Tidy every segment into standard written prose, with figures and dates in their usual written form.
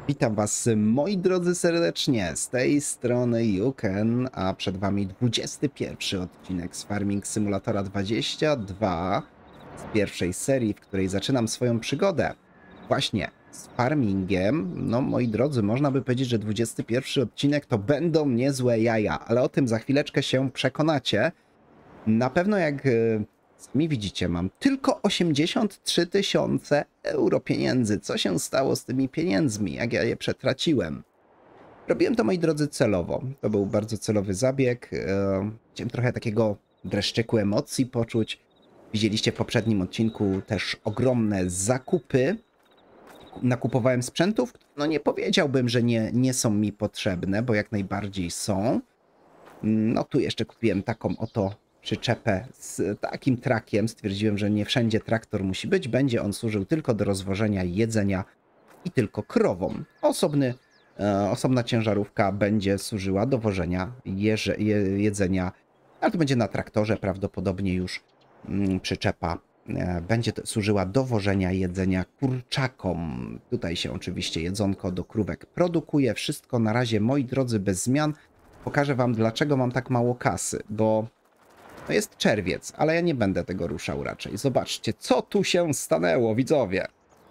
Witam Was, moi drodzy, serdecznie. Z tej strony Yuken, a przed Wami 21 odcinek z Farming Simulatora 22 z pierwszej serii, w której zaczynam swoją przygodę. Właśnie z farmingiem. No, moi drodzy, można by powiedzieć, że 21 odcinek to będą niezłe jaja, ale o tym za chwileczkę się przekonacie. Na pewno jak sami widzicie, mam tylko 83 000 euro pieniędzy. Co się stało z tymi pieniędzmi? Jak ja je przetraciłem? Robiłem to, moi drodzy, celowo. To był bardzo celowy zabieg. Chciałem trochę takiego dreszczyku emocji poczuć. Widzieliście w poprzednim odcinku też ogromne zakupy. Nakupowałem sprzętów. No nie powiedziałbym, że nie są mi potrzebne, bo jak najbardziej są. No tu jeszcze kupiłem taką oto przyczepę z takim trakiem. Stwierdziłem, że nie wszędzie traktor musi być. Będzie on służył tylko do rozwożenia jedzenia i tylko krowom. Osobna ciężarówka będzie służyła do wożenia jedzenia, ale to będzie na traktorze prawdopodobnie już przyczepa. Będzie służyła do wożenia jedzenia kurczakom. Tutaj się oczywiście jedzonko do krówek produkuje. Wszystko na razie, moi drodzy, bez zmian. Pokażę Wam, dlaczego mam tak mało kasy, bo to jest czerwiec, ale ja nie będę tego ruszał raczej. Zobaczcie, co tu się stanęło, widzowie.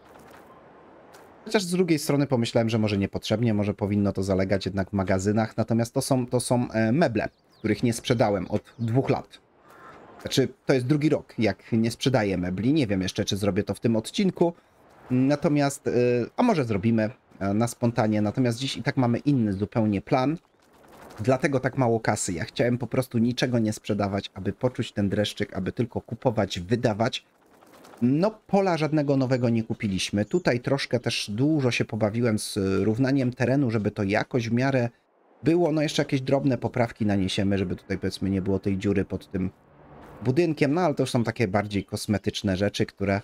Chociaż z drugiej strony pomyślałem, że może niepotrzebnie, może powinno to zalegać jednak w magazynach, natomiast to są meble, których nie sprzedałem od 2 lat. Znaczy, to jest drugi rok, jak nie sprzedaję mebli. Nie wiem jeszcze, czy zrobię to w tym odcinku. Natomiast, a może zrobimy na spontanie. Natomiast dziś i tak mamy inny zupełnie plan. Dlatego tak mało kasy. Ja chciałem po prostu niczego nie sprzedawać, aby poczuć ten dreszczyk, aby tylko kupować, wydawać. No, pola żadnego nowego nie kupiliśmy. Tutaj troszkę też dużo się pobawiłem z równaniem terenu, żeby to jakoś w miarę było. No, jeszcze jakieś drobne poprawki naniesiemy, żeby tutaj, powiedzmy, nie było tej dziury pod tym budynkiem. No, ale to już są takie bardziej kosmetyczne rzeczy, które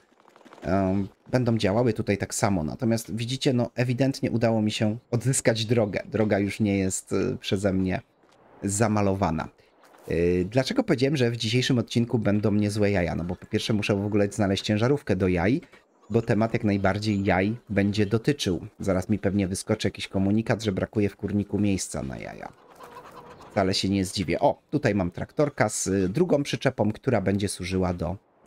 będą działały tutaj tak samo. Natomiast widzicie, no ewidentnie udało mi się odzyskać drogę. Droga już nie jest przeze mnie zamalowana. Dlaczego powiedziałem, że w dzisiejszym odcinku będą niezłe jaja? No bo po pierwsze muszę w ogóle znaleźć ciężarówkę do jaj, bo temat jak najbardziej jaj będzie dotyczył. Zaraz mi pewnie wyskoczy jakiś komunikat, że brakuje w kurniku miejsca na jaja. Wcale się nie zdziwię. O, tutaj mam traktorka z drugą przyczepą, która będzie służyła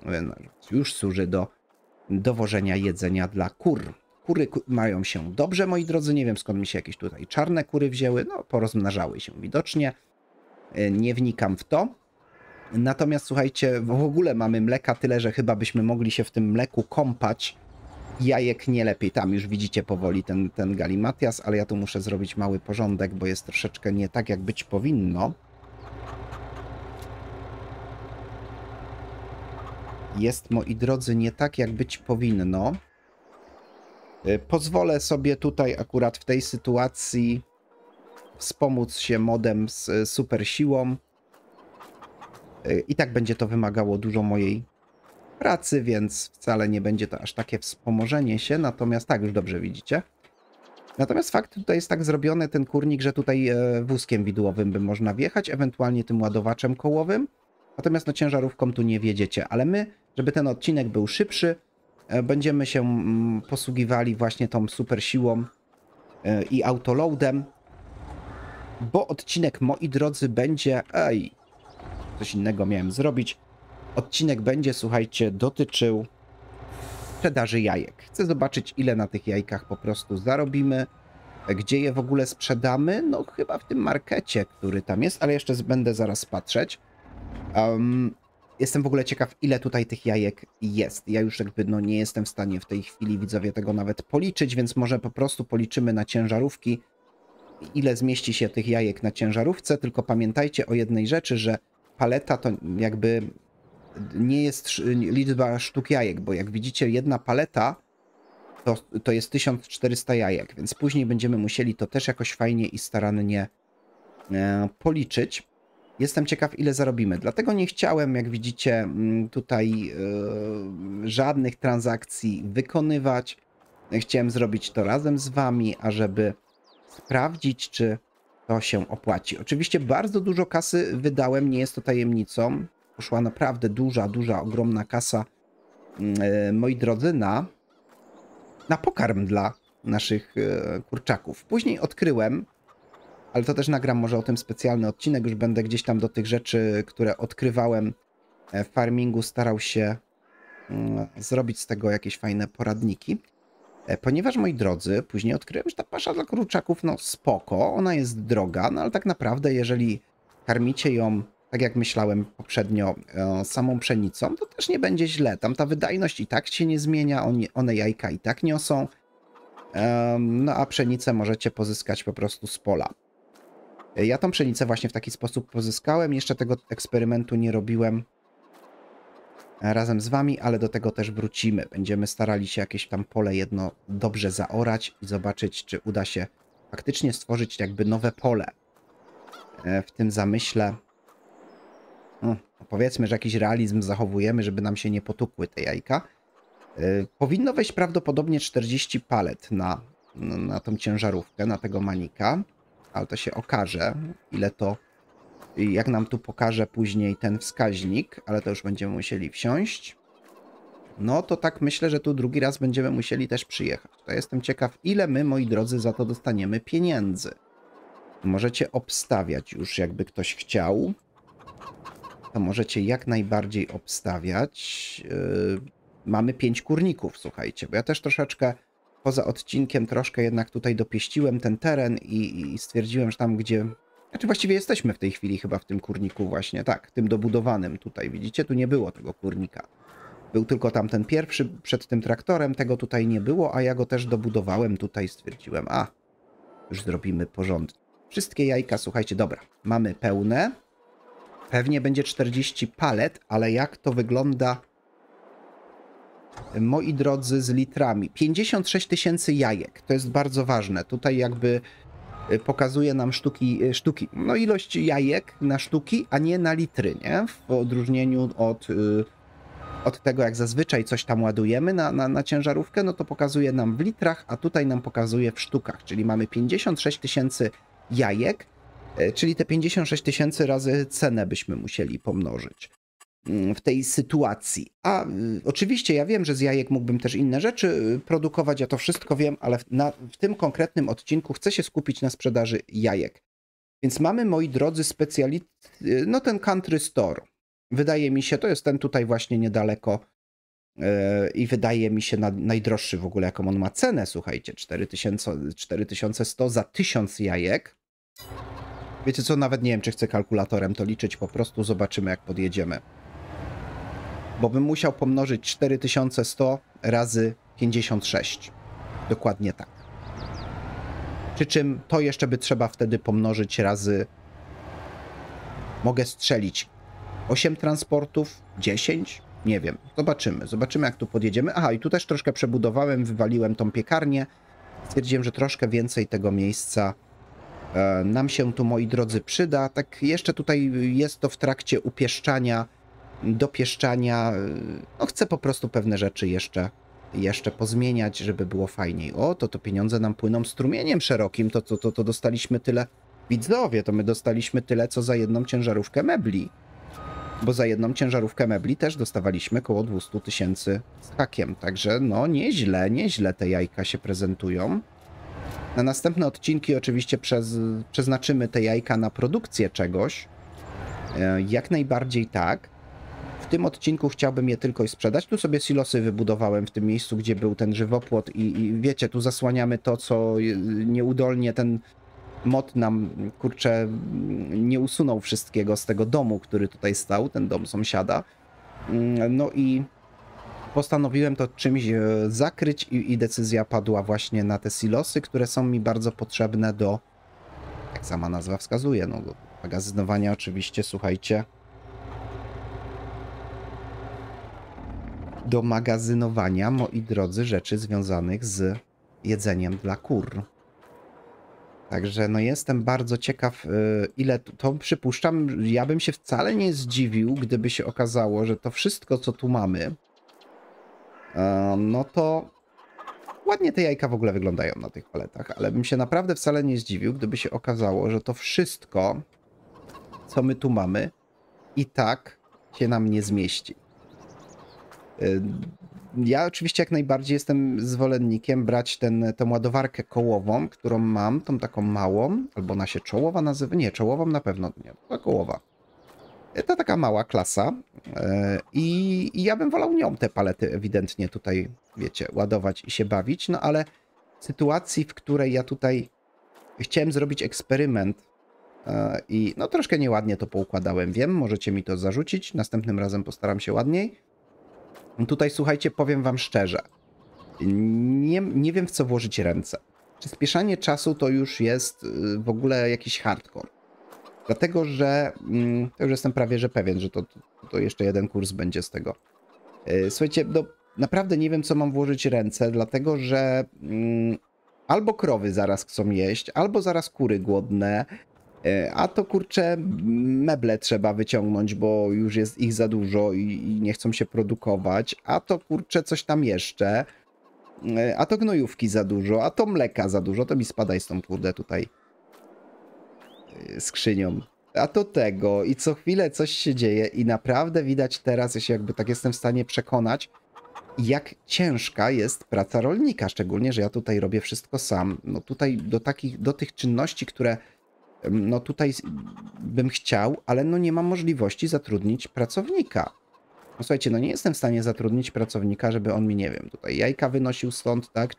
już służy do dowożenia jedzenia dla kur. Kury mają się dobrze, moi drodzy. Nie wiem, skąd mi się jakieś tutaj czarne kury wzięły. No, porozmnażały się widocznie. Nie wnikam w to. Natomiast słuchajcie, w ogóle mamy mleka tyle, że chyba byśmy mogli się w tym mleku kąpać. Jajek nie lepiej. Tam już widzicie powoli ten galimatias, ale ja tu muszę zrobić mały porządek, bo jest troszeczkę nie tak, jak być powinno. Jest, moi drodzy, nie tak, jak być powinno. Pozwolę sobie tutaj akurat w tej sytuacji wspomóc się modem z super siłą. I tak będzie to wymagało dużo mojej pracy, więc wcale nie będzie to aż takie wspomożenie się. Natomiast tak, już dobrze widzicie. Natomiast fakt tutaj jest tak zrobiony ten kurnik, że tutaj wózkiem widłowym by można wjechać, ewentualnie tym ładowaczem kołowym. Natomiast no ciężarówką tu nie wjedziecie. Ale my, żeby ten odcinek był szybszy, będziemy się posługiwali właśnie tą super siłą i autoloadem. Bo odcinek, moi drodzy, będzie... coś innego miałem zrobić. Odcinek będzie, słuchajcie, dotyczył sprzedaży jajek. Chcę zobaczyć, ile na tych jajkach po prostu zarobimy. Gdzie je w ogóle sprzedamy? No chyba w tym markecie, który tam jest, ale jeszcze będę zaraz patrzeć. Jestem w ogóle ciekaw, ile tutaj tych jajek jest. Ja już jakby no nie jestem w stanie w tej chwili, widzowie, tego nawet policzyć, więc może po prostu policzymy na ciężarówki, ile zmieści się tych jajek na ciężarówce. Tylko pamiętajcie o jednej rzeczy, że paleta to jakby nie jest liczba sztuk jajek, bo jak widzicie, jedna paleta to jest 1400 jajek, więc później będziemy musieli to też jakoś fajnie i starannie policzyć. Jestem ciekaw, ile zarobimy. Dlatego nie chciałem, jak widzicie, tutaj żadnych transakcji wykonywać. Chciałem zrobić to razem z wami, ażeby sprawdzić, czy to się opłaci. Oczywiście bardzo dużo kasy wydałem, nie jest to tajemnicą. Poszła naprawdę duża, ogromna kasa, moi drodzy, na pokarm dla naszych kurczaków. Później odkryłem, ale to też nagram może o tym specjalny odcinek, już będę gdzieś tam do tych rzeczy, które odkrywałem w farmingu, starał się zrobić z tego jakieś fajne poradniki. Ponieważ, moi drodzy, później odkryłem, że ta pasza dla kurczaków, no spoko, ona jest droga, no ale tak naprawdę, jeżeli karmicie ją, tak jak myślałem poprzednio, samą pszenicą, to też nie będzie źle. Tam ta wydajność i tak się nie zmienia, one jajka i tak niosą, no a pszenicę możecie pozyskać po prostu z pola. Ja tą pszenicę właśnie w taki sposób pozyskałem, jeszcze tego eksperymentu nie robiłem razem z wami, ale do tego też wrócimy. Będziemy starali się jakieś tam pole jedno dobrze zaorać i zobaczyć, czy uda się faktycznie stworzyć jakby nowe pole. W tym zamyśle powiedzmy, że jakiś realizm zachowujemy, żeby nam się nie potukły te jajka. Powinno wejść prawdopodobnie 40 palet na tą ciężarówkę, na tego manika, ale to się okaże, ile to, jak nam tu pokaże później ten wskaźnik, ale to już będziemy musieli wsiąść. No to tak myślę, że tu drugi raz będziemy musieli też przyjechać. To jestem ciekaw, ile my, moi drodzy, za to dostaniemy pieniędzy. Możecie obstawiać już, jakby ktoś chciał. To możecie jak najbardziej obstawiać. Mamy 5 kurników, słuchajcie, bo ja też troszeczkę poza odcinkiem troszkę jednak tutaj dopieściłem ten teren i stwierdziłem, że tam gdzie... Znaczy właściwie jesteśmy w tej chwili chyba w tym kurniku właśnie, tak, tym dobudowanym tutaj, widzicie? Tu nie było tego kurnika. Był tylko tam ten pierwszy przed tym traktorem, tego tutaj nie było, a ja go też dobudowałem tutaj, stwierdziłem, już zrobimy porządnie. Wszystkie jajka, słuchajcie, dobra, mamy pełne. Pewnie będzie 40 palet, ale jak to wygląda, moi drodzy, z litrami? 56 000 jajek, to jest bardzo ważne. Tutaj jakby pokazuje nam sztuki, no ilość jajek na sztuki, a nie na litry, nie? W odróżnieniu od tego, jak zazwyczaj coś tam ładujemy na ciężarówkę, no to pokazuje nam w litrach, a tutaj nam pokazuje w sztukach, czyli mamy 56 000 jajek, czyli te 56 000 razy cenę byśmy musieli pomnożyć w tej sytuacji. A oczywiście ja wiem, że z jajek mógłbym też inne rzeczy produkować, ja to wszystko wiem, ale w tym konkretnym odcinku chcę się skupić na sprzedaży jajek. Więc mamy, moi drodzy, no ten Country Store. Wydaje mi się, to jest ten tutaj właśnie niedaleko i wydaje mi się najdroższy w ogóle, jaką on ma cenę, słuchajcie, 4100 za 1000 jajek. Wiecie co, nawet nie wiem, czy chcę kalkulatorem to liczyć, po prostu zobaczymy, jak podjedziemy. Bo bym musiał pomnożyć 4100 razy 56. Dokładnie tak. Przy czym to jeszcze by trzeba wtedy pomnożyć razy... Mogę strzelić 8 transportów, 10? Nie wiem. Zobaczymy. Zobaczymy, jak tu podjedziemy. Aha, i tu też troszkę przebudowałem, wywaliłem tą piekarnię. Stwierdziłem, że troszkę więcej tego miejsca nam się tu, moi drodzy, przyda. Tak jeszcze tutaj jest to w trakcie upieszczania, dopieszczania. No chcę po prostu pewne rzeczy jeszcze pozmieniać, żeby było fajniej. O, to pieniądze nam płyną strumieniem szerokim. To dostaliśmy tyle... Widzowie, to my dostaliśmy tyle, co za jedną ciężarówkę mebli. Bo za jedną ciężarówkę mebli też dostawaliśmy około 200 000 z hakiem. Także no nieźle te jajka się prezentują. Na następne odcinki oczywiście przeznaczymy te jajka na produkcję czegoś. Jak najbardziej tak. W tym odcinku chciałbym je tylko sprzedać. Tu sobie silosy wybudowałem w tym miejscu, gdzie był ten żywopłot i wiecie, tu zasłaniamy to, co nieudolnie ten mod nam, kurczę, nie usunął wszystkiego z tego domu, który tutaj stał, ten dom sąsiada. No i postanowiłem to czymś zakryć i decyzja padła właśnie na te silosy, które są mi bardzo potrzebne do, jak sama nazwa wskazuje, no do magazynowania oczywiście, słuchajcie. Do magazynowania, moi drodzy, rzeczy związanych z jedzeniem dla kur. Także no jestem bardzo ciekaw, ile to przypuszczam, ja bym się wcale nie zdziwił, gdyby się okazało, że to wszystko, co tu mamy, no to ładnie te jajka w ogóle wyglądają na tych paletach, ale bym się naprawdę wcale nie zdziwił, gdyby się okazało, że to wszystko, co my tu mamy, i tak się nam nie zmieści. Ja oczywiście jak najbardziej jestem zwolennikiem brać tą ładowarkę kołową, którą mam, tą taką małą, albo ona się czołowa nazywa, nie, czołową na pewno nie, to kołowa. To taka mała klasa i ja bym wolał nią te palety ewidentnie tutaj, wiecie, ładować i się bawić, no ale w sytuacji, w której ja tutaj chciałem zrobić eksperyment i no troszkę nieładnie to poukładałem, wiem, możecie mi to zarzucić, następnym razem postaram się ładniej. Tutaj słuchajcie, powiem wam szczerze, nie wiem w co włożyć ręce. Przyspieszanie czasu to już jest w ogóle jakiś hardcore. Dlatego, że to już jestem prawie że pewien, że to jeszcze jeden kurs będzie z tego. Słuchajcie, no, naprawdę nie wiem, co mam włożyć ręce, dlatego, że albo krowy zaraz chcą jeść, albo zaraz kury głodne, a to kurczę, meble trzeba wyciągnąć, bo już jest ich za dużo i nie chcą się produkować, a to kurczę coś tam jeszcze, a to gnojówki za dużo, a to mleka za dużo, to mi spadaj z tą kurde tutaj skrzynią. A to tego i co chwilę coś się dzieje i naprawdę widać teraz, ja się jakby tak jestem w stanie przekonać, jak ciężka jest praca rolnika, szczególnie, że ja tutaj robię wszystko sam. No tutaj do tych czynności, które no tutaj bym chciał, ale no nie mam możliwości zatrudnić pracownika. No słuchajcie, no nie jestem w stanie zatrudnić pracownika, żeby on mi, nie wiem, tutaj jajka wynosił stąd, tak,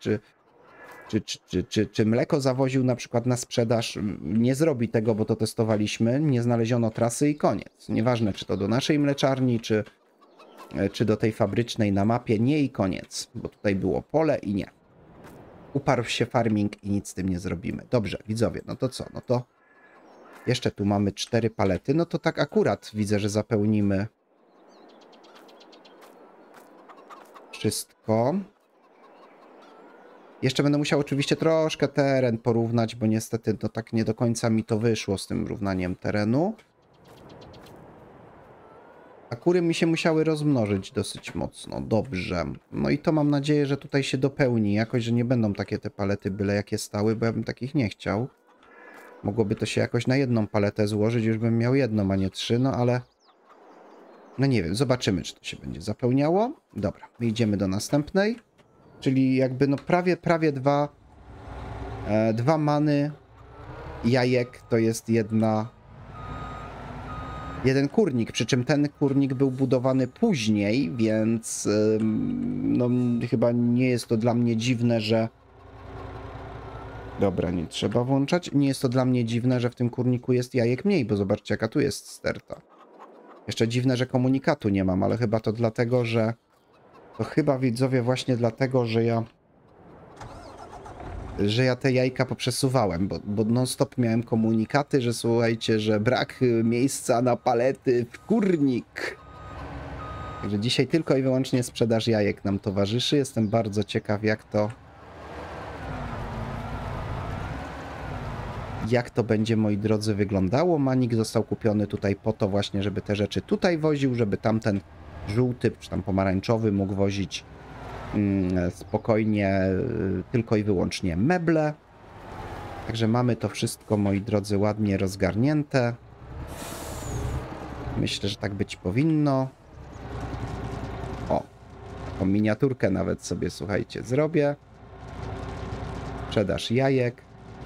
czy mleko zawoził na przykład na sprzedaż. Nie zrobi tego, bo to testowaliśmy, nie znaleziono trasy i koniec. Nieważne, czy to do naszej mleczarni, czy do tej fabrycznej na mapie, nie i koniec, bo tutaj było pole i nie. Uparł się farming i nic z tym nie zrobimy. Dobrze, widzowie, no to co? No to jeszcze tu mamy 4 palety, no to tak akurat widzę, że zapełnimy wszystko. Jeszcze będę musiał oczywiście troszkę teren porównać, bo niestety to tak nie do końca mi to wyszło z tym równaniem terenu. A kury mi się musiały rozmnożyć dosyć mocno. Dobrze. No i to mam nadzieję, że tutaj się dopełni jakoś, że nie będą takie te palety byle jakie stały, bo ja bym takich nie chciał. Mogłoby to się jakoś na jedną paletę złożyć, już bym miał jedną, a nie 3, no ale... No nie wiem, zobaczymy, czy to się będzie zapełniało. Dobra, my idziemy do następnej. Czyli jakby no prawie dwa many jajek to jest jeden kurnik, przy czym ten kurnik był budowany później, więc no chyba nie jest to dla mnie dziwne, że... Dobra, nie trzeba włączać. Nie jest to dla mnie dziwne, że w tym kurniku jest jajek mniej, bo zobaczcie jaka tu jest sterta. Jeszcze dziwne, że komunikatu nie mam, ale chyba to dlatego, że... To chyba, widzowie, właśnie dlatego, że ja te jajka poprzesuwałem, bo non-stop miałem komunikaty, że słuchajcie, że brak miejsca na palety w kurnik. Także dzisiaj tylko i wyłącznie sprzedaż jajek nam towarzyszy. Jestem bardzo ciekaw, jak to będzie, moi drodzy, wyglądało. Manik został kupiony tutaj po to właśnie, żeby te rzeczy tutaj woził, żeby tamten żółty czy tam pomarańczowy mógł wozić spokojnie tylko i wyłącznie meble. Także mamy to wszystko, moi drodzy, ładnie rozgarnięte. Myślę, że tak być powinno. O, taką miniaturkę nawet sobie, słuchajcie, zrobię. Sprzedaż jajek.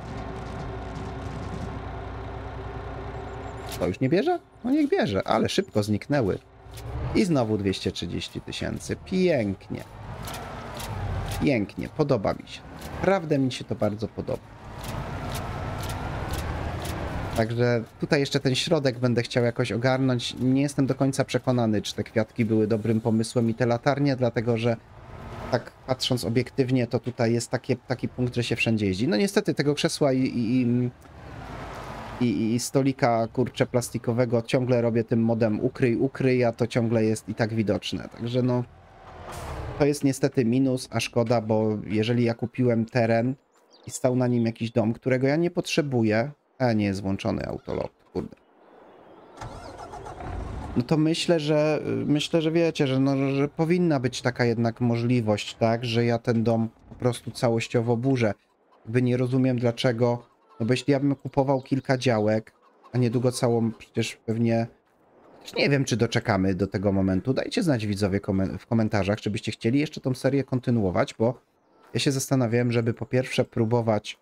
To już nie bierze? No niech bierze, ale szybko zniknęły. I znowu 230 000. Pięknie. Pięknie, podoba mi się. Naprawdę mi się to bardzo podoba. Także tutaj jeszcze ten środek będę chciał jakoś ogarnąć. Nie jestem do końca przekonany, czy te kwiatki były dobrym pomysłem i te latarnie, dlatego że tak patrząc obiektywnie, to tutaj jest taki punkt, że się wszędzie jeździ. No niestety tego krzesła i stolika, kurczę, plastikowego ciągle robię tym modem ukryj, a to ciągle jest i tak widoczne. Także no, to jest niestety minus, a szkoda, bo jeżeli ja kupiłem teren i stał na nim jakiś dom, którego ja nie potrzebuję, a nie jest włączony autolock, kurde. No to myślę, że wiecie, że powinna być taka jednak możliwość, tak, że ja ten dom po prostu całościowo burzę. Jakby nie rozumiem dlaczego, no bo jeśli ja bym kupował kilka działek, a niedługo całą przecież pewnie Też nie wiem, czy doczekamy do tego momentu. Dajcie znać, widzowie, w komentarzach, czy byście chcieli jeszcze tą serię kontynuować, bo ja się zastanawiałem, żeby po pierwsze próbować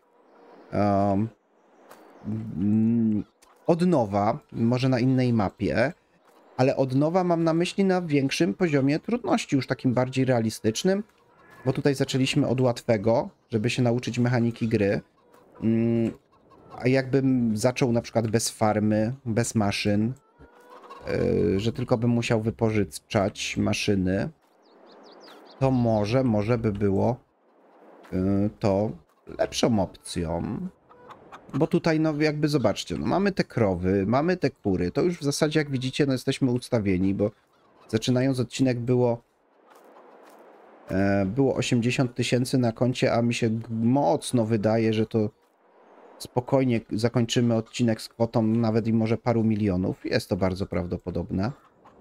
od nowa, może na innej mapie, ale od nowa mam na myśli na większym poziomie trudności, już takim bardziej realistycznym, bo tutaj zaczęliśmy od łatwego, żeby się nauczyć mechaniki gry. A jakbym zaczął na przykład bez farmy, bez maszyn, że tylko bym musiał wypożyczać maszyny, to może by było to lepszą opcją. Bo tutaj, no jakby zobaczcie, no mamy te krowy, mamy te kury, to już w zasadzie jak widzicie, no jesteśmy ustawieni, bo zaczynając odcinek było 80 000 na koncie, a mi się mocno wydaje, że to spokojnie zakończymy odcinek z kwotą nawet i może paru milionów. Jest to bardzo prawdopodobne.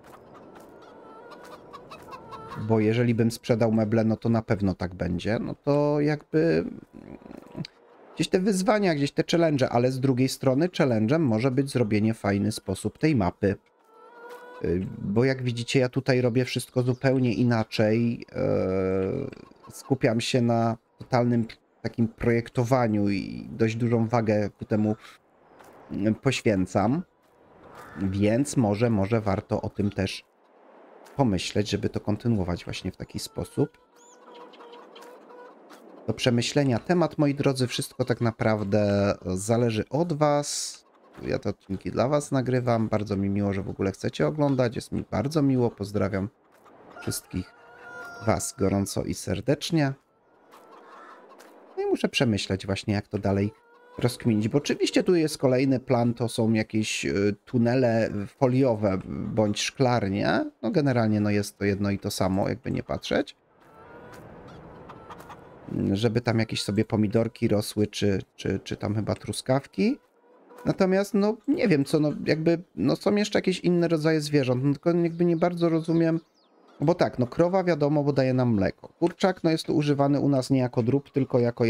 Bo jeżeli bym sprzedał meble, no to na pewno tak będzie. No to jakby gdzieś te wyzwania, gdzieś te challenge, ale z drugiej strony challenge'em może być zrobienie w fajny sposób tej mapy. Bo jak widzicie, ja tutaj robię wszystko zupełnie inaczej. Skupiam się na totalnym takim projektowaniu i dość dużą wagę ku temu poświęcam. Więc może warto o tym też pomyśleć, żeby to kontynuować właśnie w taki sposób. Do przemyślenia temat, moi drodzy, wszystko tak naprawdę zależy od was. Ja te odcinki dla was nagrywam. Bardzo mi miło, że w ogóle chcecie oglądać. Jest mi bardzo miło. Pozdrawiam wszystkich was gorąco i serdecznie. No i muszę przemyśleć właśnie, jak to dalej rozkminić, bo oczywiście tu jest kolejny plan, to są jakieś tunele foliowe bądź szklarnie. No generalnie no jest to jedno i to samo, jakby nie patrzeć. Żeby tam jakieś sobie pomidorki rosły, czy tam chyba truskawki. Natomiast no nie wiem co, no jakby no są jeszcze jakieś inne rodzaje zwierząt, no, tylko jakby nie bardzo rozumiem. Bo tak, no krowa wiadomo, bo daje nam mleko. Kurczak no jest tu używany u nas nie jako drób, tylko jako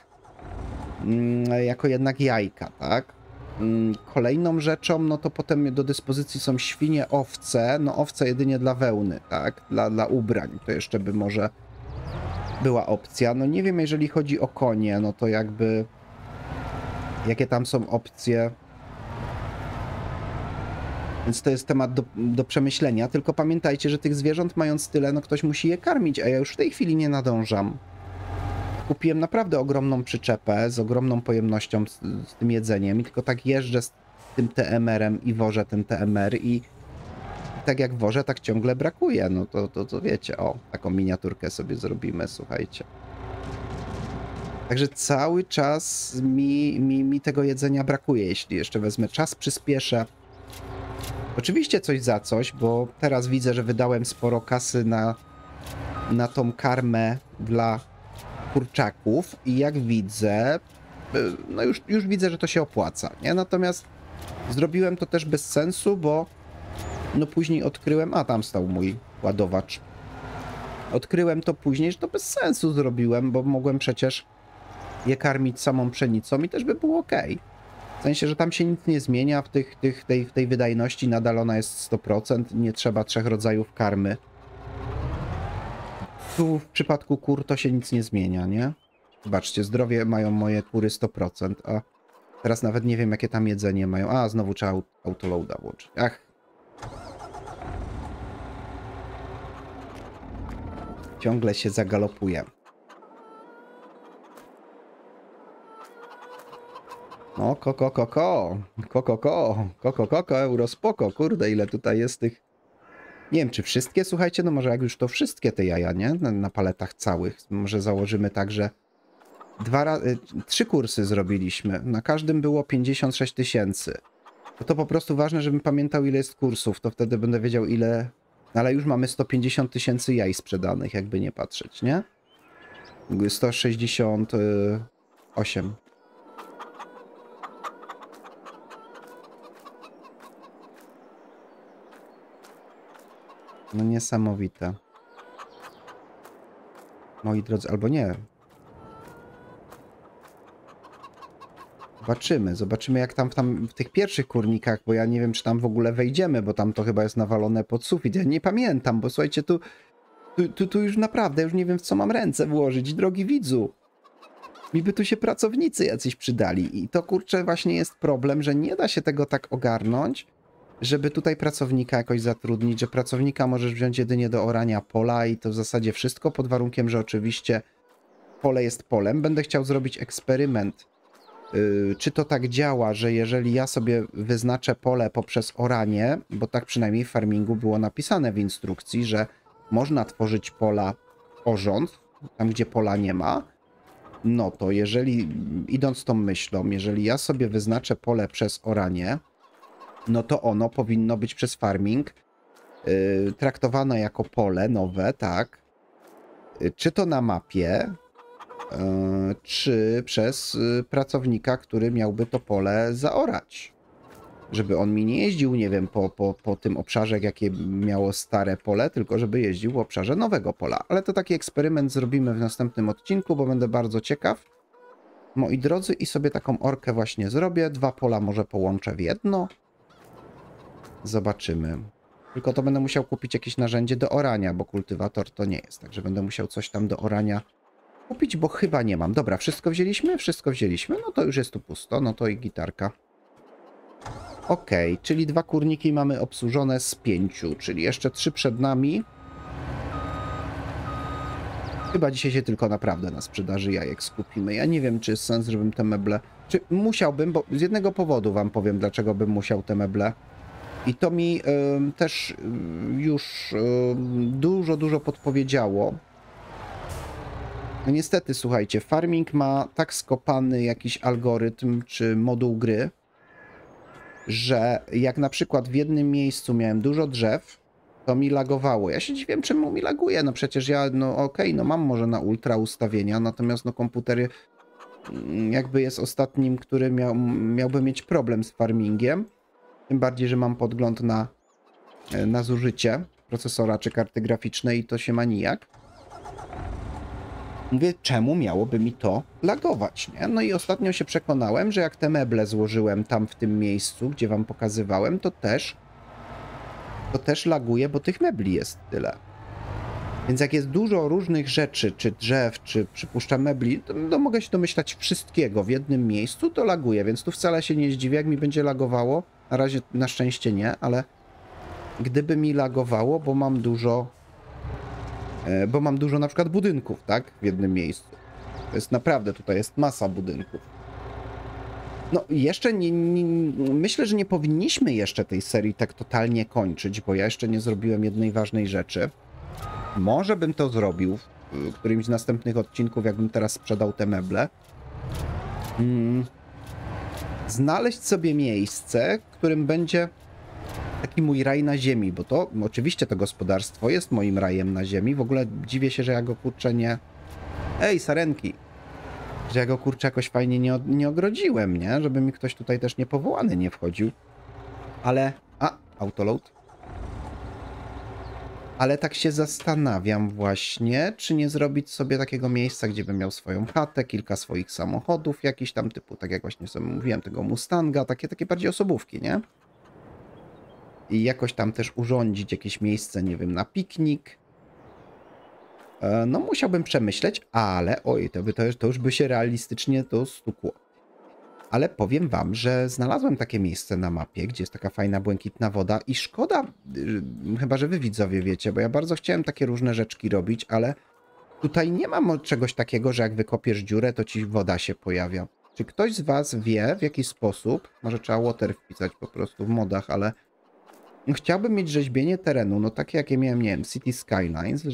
jednak jajka, tak? Kolejną rzeczą, no to potem do dyspozycji są świnie, owce, no owce jedynie dla wełny, tak? Dla ubrań, to jeszcze by może była opcja. No nie wiem, jeżeli chodzi o konie, no to jakby jakie tam są opcje. Więc to jest temat do przemyślenia, tylko pamiętajcie, że tych zwierząt mając tyle, no ktoś musi je karmić, a ja już w tej chwili nie nadążam. Kupiłem naprawdę ogromną przyczepę z ogromną pojemnością z tym jedzeniem i tylko tak jeżdżę z tym TMR-em i wożę ten TMR i tak jak wożę, tak ciągle brakuje. No to wiecie, o, taką miniaturkę sobie zrobimy, słuchajcie. Także cały czas mi tego jedzenia brakuje, jeśli jeszcze wezmę czas, przyspieszę. Oczywiście coś za coś, bo teraz widzę, że wydałem sporo kasy na tą karmę dla kurczaków i jak widzę, no już widzę, że to się opłaca, nie? Natomiast zrobiłem to też bez sensu, bo no później odkryłem, a tam stał mój ładowacz. Odkryłem to później, że to bez sensu zrobiłem, bo mogłem przecież je karmić samą pszenicą i też by było ok. W sensie, że tam się nic nie zmienia, w tej wydajności nadal ona jest 100%, nie trzeba 3 rodzajów karmy. Tu w przypadku kur to się nic nie zmienia, nie? Zobaczcie, zdrowie mają moje kury 100%, a teraz nawet nie wiem, jakie tam jedzenie mają. A, znowu trzeba autoloada włączyć. Ach. Ciągle się zagalopuje. No, eurospoko, kurde, ile tutaj jest tych... Nie wiem, czy wszystkie, słuchajcie, no może jak już to wszystkie te jaja, nie? Na paletach całych. Może założymy tak, że 3 kursy zrobiliśmy. Na każdym było 56 000. To po prostu ważne, żebym pamiętał, ile jest kursów. To wtedy będę wiedział, ile... Ale już mamy 150 000 jaj sprzedanych, jakby nie patrzeć, nie? 168. No niesamowite. Moi drodzy, albo nie. Zobaczymy jak tam w tych pierwszych kurnikach, bo ja nie wiem, czy tam w ogóle wejdziemy, bo tam to chyba jest nawalone pod sufit. Ja nie pamiętam, bo słuchajcie, tu już naprawdę, już nie wiem, w co mam ręce włożyć, drogi widzu. Mi by tu się pracownicy jacyś przydali i to, kurczę, właśnie jest problem, że nie da się tego tak ogarnąć, żeby tutaj pracownika jakoś zatrudnić, że pracownika możesz wziąć jedynie do orania pola i to w zasadzie wszystko, pod warunkiem, że oczywiście pole jest polem. Będę chciał zrobić eksperyment, czy to tak działa, że jeżeli ja sobie wyznaczę pole poprzez oranie, bo tak przynajmniej w farmingu było napisane w instrukcji, że można tworzyć pola orząd, tam gdzie pola nie ma, no to jeżeli, idąc tą myślą, jeżeli ja sobie wyznaczę pole przez oranie, no to ono powinno być przez farming traktowane jako pole nowe, tak? Czy to na mapie, czy przez pracownika, który miałby to pole zaorać. Żeby on mi nie jeździł, nie wiem, po tym obszarze, jakie miało stare pole, tylko żeby jeździł w obszarze nowego pola. Ale to taki eksperyment zrobimy w następnym odcinku, bo będę bardzo ciekaw. Moi drodzy, i sobie taką orkę właśnie zrobię. 2 pola może połączę w jedno. Zobaczymy. Tylko to będę musiał kupić jakieś narzędzie do orania, bo kultywator to nie jest. Także będę musiał coś tam do orania kupić, bo chyba nie mam. Dobra, wszystko wzięliśmy? Wszystko wzięliśmy. No to już jest tu pusto. No to i gitarka. Okej, czyli 2 kurniki mamy obsłużone z 5, czyli jeszcze 3 przed nami. Chyba dzisiaj się tylko naprawdę na sprzedaży jajek skupimy. Ja nie wiem, czy jest sens, żebym te meble... Czy musiałbym, bo z jednego powodu wam powiem, dlaczego bym musiał te meble. I to mi też już dużo podpowiedziało. No niestety, słuchajcie, farming ma tak skopany jakiś algorytm czy moduł gry, że jak na przykład w jednym miejscu miałem dużo drzew, to mi lagowało. Ja się dziwię, czemu mi laguje. No przecież ja, no okej, no mam może na ultra ustawienia, natomiast no komputer jakby jest ostatnim, który miałby mieć problem z farmingiem. Tym bardziej, że mam podgląd na zużycie procesora czy karty graficznej i to się ma nijak. Mówię, czemu miałoby mi to lagować, nie? No i ostatnio się przekonałem, że jak te meble złożyłem tam w tym miejscu, gdzie wam pokazywałem, to też laguje, bo tych mebli jest tyle. Więc jak jest dużo różnych rzeczy, czy drzew, czy przypuszczam mebli, to mogę się domyślać wszystkiego w jednym miejscu, to laguje, więc tu wcale się nie zdziwię, jak mi będzie lagowało. Na razie na szczęście nie, ale gdyby mi lagowało, bo mam dużo na przykład budynków, tak? W jednym miejscu. To jest naprawdę, tutaj jest masa budynków. No jeszcze myślę, że nie powinniśmy jeszcze tej serii tak totalnie kończyć, bo ja jeszcze nie zrobiłem jednej ważnej rzeczy. Może bym to zrobił w którymś z następnych odcinków, jakbym teraz sprzedał te meble. Znaleźć sobie miejsce, w którym będzie taki mój raj na ziemi, bo to oczywiście to gospodarstwo jest moim rajem na ziemi. W ogóle dziwię się, że ja go kurczę nie... Ej, sarenki! Że ja go kurczę jakoś fajnie nie ogrodziłem, nie? Żeby mi ktoś tutaj też niepowołany nie wchodził. Ale... autoload. Ale tak się zastanawiam właśnie, czy nie zrobić sobie takiego miejsca, gdzie bym miał swoją chatę, kilka swoich samochodów, jakiś tam typu, tak jak właśnie sobie mówiłem, tego Mustanga, takie bardziej osobówki, nie? I jakoś tam też urządzić jakieś miejsce, nie wiem, na piknik. No musiałbym przemyśleć, ale oj, to już by się realistycznie to stukło. Ale powiem wam, że znalazłem takie miejsce na mapie, gdzie jest taka fajna błękitna woda i szkoda, chyba że wy widzowie wiecie, bo ja bardzo chciałem takie różne rzeczki robić, ale tutaj nie mam czegoś takiego, że jak wykopiesz dziurę, to ci woda się pojawia. Czy ktoś z was wie, w jaki sposób, może trzeba water wpisać po prostu w modach, ale chciałbym mieć rzeźbienie terenu, no takie jakie miałem, nie wiem, City Skylines,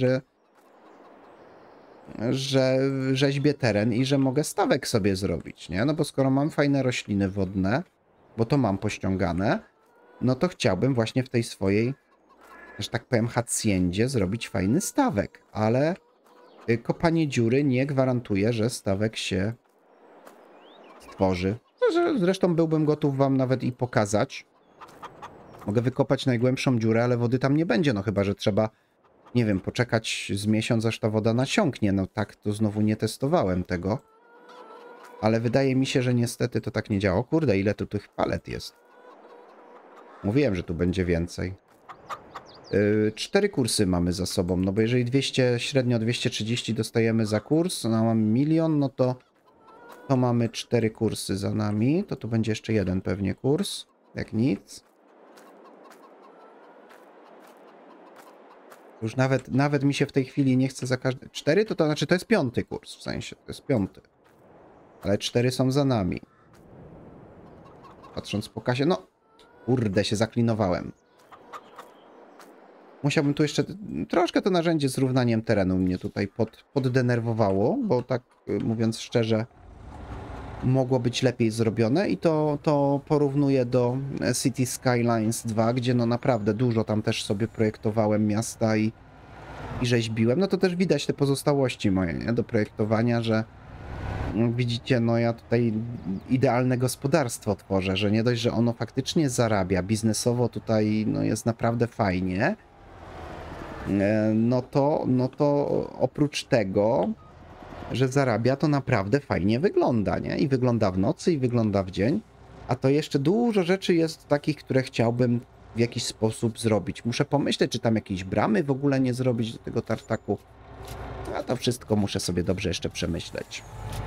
że rzeźbię teren i że mogę stawek sobie zrobić, nie? No bo skoro mam fajne rośliny wodne, bo to mam pościągane, no to chciałbym właśnie w tej swojej, że tak powiem, haciendzie zrobić fajny stawek, ale kopanie dziury nie gwarantuje, że stawek się stworzy. Zresztą byłbym gotów wam nawet i pokazać. Mogę wykopać najgłębszą dziurę, ale wody tam nie będzie, no chyba że trzeba, nie wiem, poczekać z miesiąc, aż ta woda nasiąknie. No tak, to znowu nie testowałem tego. Ale wydaje mi się, że niestety to tak nie działa. O kurde, ile tu tych palet jest. Mówiłem, że tu będzie więcej. 4 kursy mamy za sobą, no bo jeżeli 200, średnio 230 dostajemy za kurs, no mamy 1 000 000, no to mamy 4 kursy za nami. To tu będzie jeszcze jeden pewnie kurs, jak nic. Już nawet mi się w tej chwili nie chce za każdy... 4 to znaczy to jest 5. kurs, w sensie, to jest 5. Ale 4 są za nami. Patrząc po kasie, no kurde, się zaklinowałem. Musiałbym tu jeszcze... Troszkę to narzędzie z równaniem terenu mnie tutaj poddenerwowało, bo tak mówiąc szczerze mogło być lepiej zrobione i to porównuję do City Skylines 2, gdzie no naprawdę dużo tam też sobie projektowałem miasta i rzeźbiłem. No to też widać te pozostałości moje, nie? Do projektowania, że widzicie, no ja tutaj idealne gospodarstwo tworzę, że nie dość, że ono faktycznie zarabia, biznesowo tutaj no jest naprawdę fajnie, no to oprócz tego, że zarabia, to naprawdę fajnie wygląda, nie? I wygląda w nocy, i wygląda w dzień, a to jeszcze dużo rzeczy jest takich, które chciałbym w jakiś sposób zrobić. Muszę pomyśleć, czy tam jakieś bramy w ogóle nie zrobić do tego tartaku, a to wszystko muszę sobie dobrze jeszcze przemyśleć.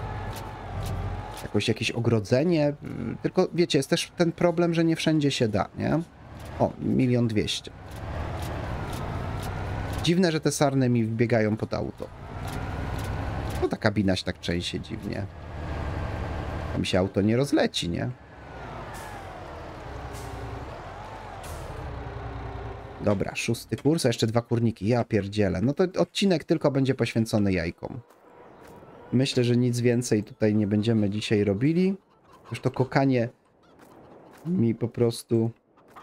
Jakieś ogrodzenie, tylko wiecie, jest też ten problem, że nie wszędzie się da, nie? O, 1 200 000. Dziwne, że te sarny mi wbiegają pod auto. No ta kabina się tak trzęsie dziwnie. Tam się auto nie rozleci, nie? Dobra, 6. kurs, a jeszcze 2 kurniki. Ja pierdzielę. No to odcinek tylko będzie poświęcony jajkom. Myślę, że nic więcej tutaj nie będziemy dzisiaj robili. Już to kokanie mi po prostu...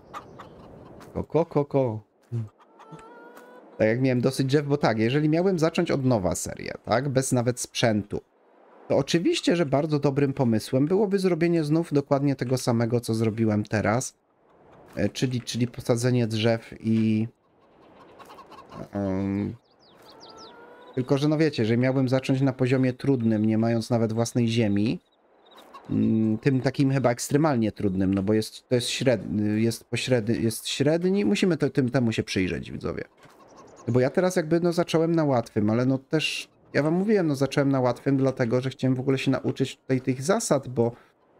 Tak jak miałem dosyć drzew, bo tak, jeżeli miałem zacząć od nowa serię, tak, bez nawet sprzętu, to oczywiście, że bardzo dobrym pomysłem byłoby zrobienie znów dokładnie tego samego, co zrobiłem teraz, czyli posadzenie drzew i... Tylko, że no wiecie, że miałbym zacząć na poziomie trudnym, nie mając nawet własnej ziemi, tym takim chyba ekstremalnie trudnym, no bo to jest średni, jest średni, musimy temu się przyjrzeć, widzowie. Bo ja teraz jakby no zacząłem na łatwym, ale no też, ja wam mówiłem, no zacząłem na łatwym dlatego, że chciałem w ogóle się nauczyć tutaj tych zasad, bo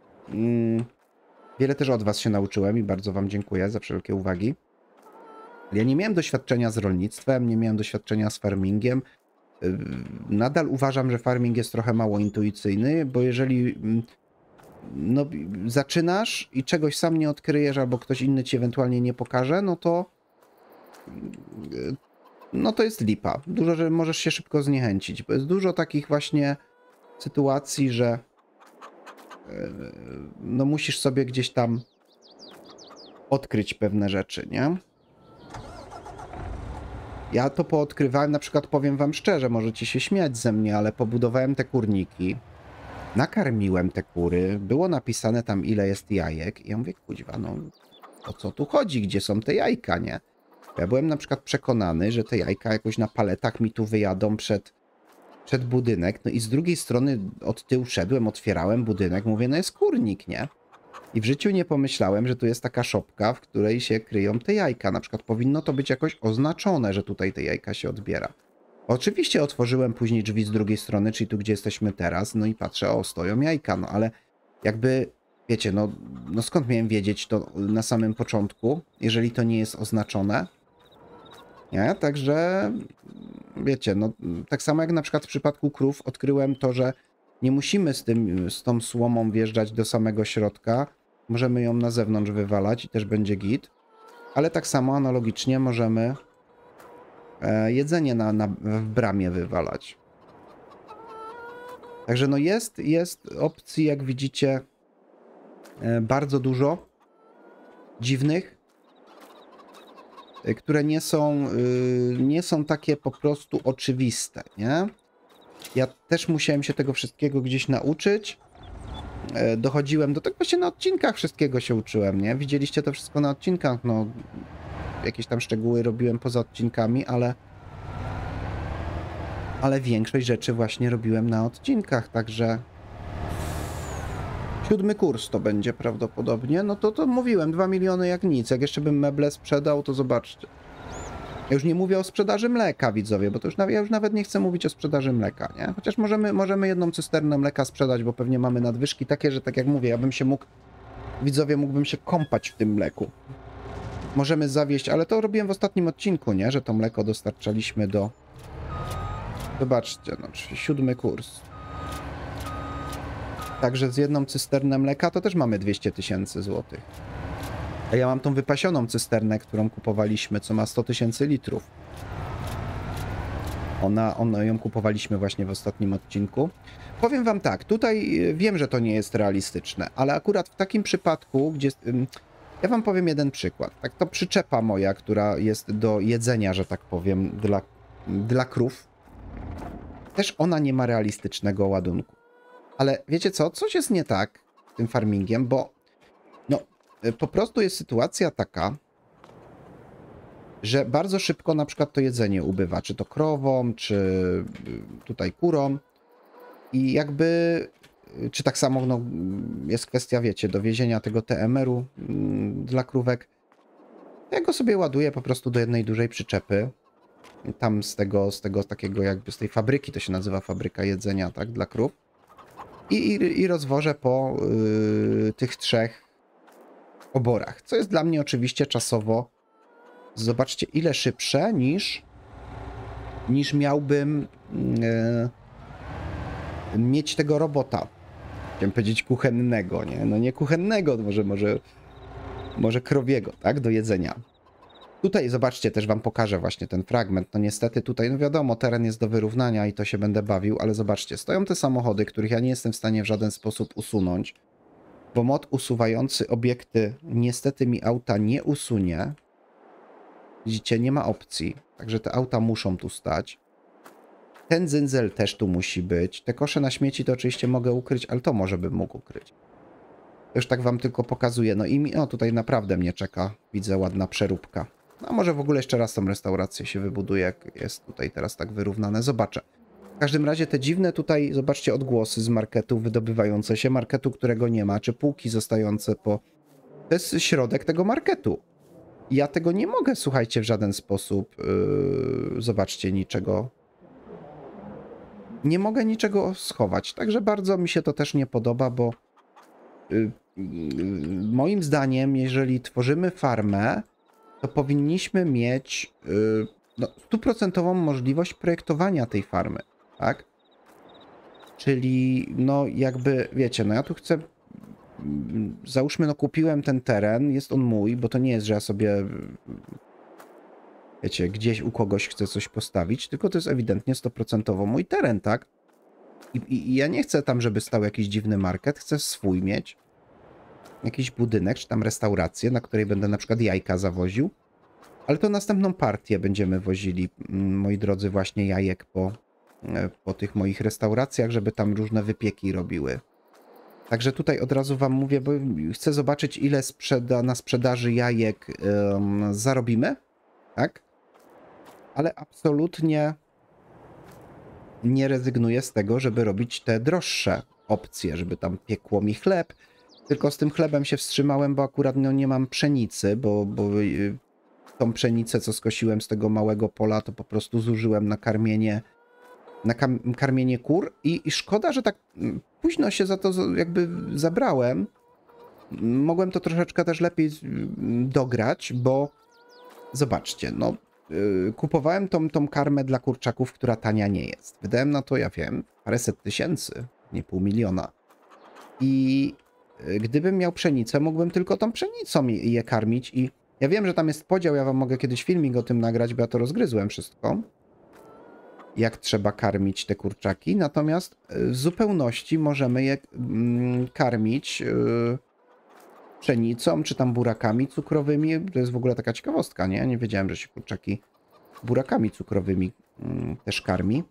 wiele też od was się nauczyłem i bardzo wam dziękuję za wszelkie uwagi. Ja nie miałem doświadczenia z rolnictwem, nie miałem doświadczenia z farmingiem. Nadal uważam, że farming jest trochę mało intuicyjny, bo jeżeli no, zaczynasz i czegoś sam nie odkryjesz, albo ktoś inny ci ewentualnie nie pokaże, no to jest lipa. Dużo, że możesz się szybko zniechęcić, bo jest dużo takich właśnie sytuacji, że no musisz sobie gdzieś tam odkryć pewne rzeczy, nie? Ja to poodkrywałem, na przykład powiem wam szczerze, możecie się śmiać ze mnie, ale pobudowałem te kurniki, nakarmiłem te kury, było napisane tam ile jest jajek i ja mówię, kuźwa, no o co tu chodzi, gdzie są te jajka, nie? Ja byłem na przykład przekonany, że te jajka jakoś na paletach mi tu wyjadą przed budynek, no i z drugiej strony od tyłu szedłem, otwierałem budynek, mówię, no jest kurnik, nie? I w życiu nie pomyślałem, że tu jest taka szopka, w której się kryją te jajka. Na przykład powinno to być jakoś oznaczone, że tutaj te jajka się odbiera. Oczywiście otworzyłem później drzwi z drugiej strony, czyli tu, gdzie jesteśmy teraz, no i patrzę, o, stoją jajka, no ale jakby, wiecie, no skąd miałem wiedzieć to na samym początku, jeżeli to nie jest oznaczone? Nie? Także, wiecie, no tak samo jak na przykład w przypadku krów odkryłem to, że nie musimy z tą słomą wjeżdżać do samego środka. Możemy ją na zewnątrz wywalać i też będzie git. Ale tak samo analogicznie możemy jedzenie w bramie wywalać. Także no jest opcji, jak widzicie, bardzo dużo dziwnych, które nie są takie po prostu oczywiste, nie? Ja też musiałem się tego wszystkiego gdzieś nauczyć. Dochodziłem do tego, właśnie na odcinkach wszystkiego się uczyłem, nie? Widzieliście to wszystko na odcinkach, no jakieś tam szczegóły robiłem poza odcinkami, ale większość rzeczy właśnie robiłem na odcinkach, także 7. kurs to będzie prawdopodobnie. No to mówiłem, 2 miliony jak nic. Jak jeszcze bym meble sprzedał, to zobaczcie. Ja już nie mówię o sprzedaży mleka, widzowie, bo to już ja już nawet nie chcę mówić o sprzedaży mleka, nie? Chociaż możemy jedną cysternę mleka sprzedać, bo pewnie mamy nadwyżki takie, że tak jak mówię, ja bym się mógł, widzowie, mógłbym się kąpać w tym mleku. Możemy zawieźć, ale to robiłem w ostatnim odcinku, nie? Że to mleko dostarczaliśmy do... Zobaczcie, no, 7. kurs. Także z jedną cysternę mleka to też mamy 200 000 złotych. A ja mam tą wypasioną cysternę, którą kupowaliśmy, co ma 100 000 litrów. Ona ją kupowaliśmy właśnie w ostatnim odcinku. Powiem wam tak, tutaj wiem, że to nie jest realistyczne, ale akurat w takim przypadku, gdzie... Ja wam powiem jeden przykład. Tak, to przyczepa moja, która jest do jedzenia, że tak powiem, dla krów. Też ona nie ma realistycznego ładunku. Ale wiecie co? Coś jest nie tak z tym farmingiem, bo no, po prostu jest sytuacja taka, że bardzo szybko na przykład to jedzenie ubywa, czy to krowom, czy tutaj kurom. I jakby, czy tak samo no, jest kwestia, wiecie, dowiezienia tego TMR-u dla krówek. Ja go sobie ładuję po prostu do jednej dużej przyczepy. Tam z tego takiego jakby z tej fabryki, to się nazywa fabryka jedzenia, tak, dla krów. I rozwożę po tych 3 oborach, co jest dla mnie oczywiście czasowo, zobaczcie, ile szybsze niż miałbym mieć tego robota. Chciałem powiedzieć kuchennego, nie? No nie kuchennego, może krowiego, tak, do jedzenia. Tutaj zobaczcie, też wam pokażę właśnie ten fragment. No niestety tutaj, no wiadomo, teren jest do wyrównania i to się będę bawił, ale zobaczcie, stoją te samochody, których ja nie jestem w stanie w żaden sposób usunąć, bo mod usuwający obiekty niestety mi auta nie usunie. Widzicie, nie ma opcji, także te auta muszą tu stać. Ten dzyndzel też tu musi być. Te kosze na śmieci to oczywiście mogę ukryć, ale to może bym mógł ukryć. Już tak wam tylko pokazuję. No i tutaj naprawdę mnie czeka, widzę, ładna przeróbka. No a może w ogóle jeszcze raz tą restaurację się wybuduje, jak jest tutaj teraz tak wyrównane. Zobaczę. W każdym razie te dziwne tutaj, zobaczcie, odgłosy z marketu wydobywające się, marketu, którego nie ma, czy półki zostające po... To jest środek tego marketu. Ja tego nie mogę, słuchajcie, w żaden sposób, zobaczcie, niczego... Nie mogę niczego schować, także bardzo mi się to też nie podoba, bo moim zdaniem, jeżeli tworzymy farmę, to powinniśmy mieć no, 100% możliwość projektowania tej farmy, tak? Czyli, no jakby, wiecie, no ja tu chcę, załóżmy, no kupiłem ten teren, jest on mój, bo to nie jest, że ja sobie, wiecie, gdzieś u kogoś chcę coś postawić, tylko to jest ewidentnie 100% mój teren, tak? I ja nie chcę tam, żeby stał jakiś dziwny market, chcę swój mieć. Jakiś budynek, czy tam restaurację, na której będę na przykład jajka zawoził. Ale to następną partię będziemy wozili, moi drodzy, właśnie jajek po tych moich restauracjach, żeby tam różne wypieki robiły. Także tutaj od razu wam mówię, bo chcę zobaczyć, ile na sprzedaży jajek zarobimy, tak? Ale absolutnie nie rezygnuję z tego, żeby robić te droższe opcje, żeby tam piekło mi chleb. Tylko z tym chlebem się wstrzymałem, bo akurat no, nie mam pszenicy, bo tą pszenicę, co skosiłem z tego małego pola, to po prostu zużyłem na karmienie kur i szkoda, że tak późno się za to jakby zabrałem. Mogłem to troszeczkę też lepiej dograć, bo zobaczcie, no kupowałem tą karmę dla kurczaków, która tania nie jest. Wydałem na to, ja wiem, paręset tysięcy, nie $500 000. I gdybym miał pszenicę, mógłbym tylko tą pszenicą je karmić i ja wiem, że tam jest podział, ja wam mogę kiedyś filmik o tym nagrać, bo ja to rozgryzłem wszystko. Jak trzeba karmić te kurczaki, natomiast w zupełności możemy je karmić pszenicą, czy tam burakami cukrowymi. To jest w ogóle taka ciekawostka, nie? Nie wiedziałem, że się kurczaki burakami cukrowymi też karmi.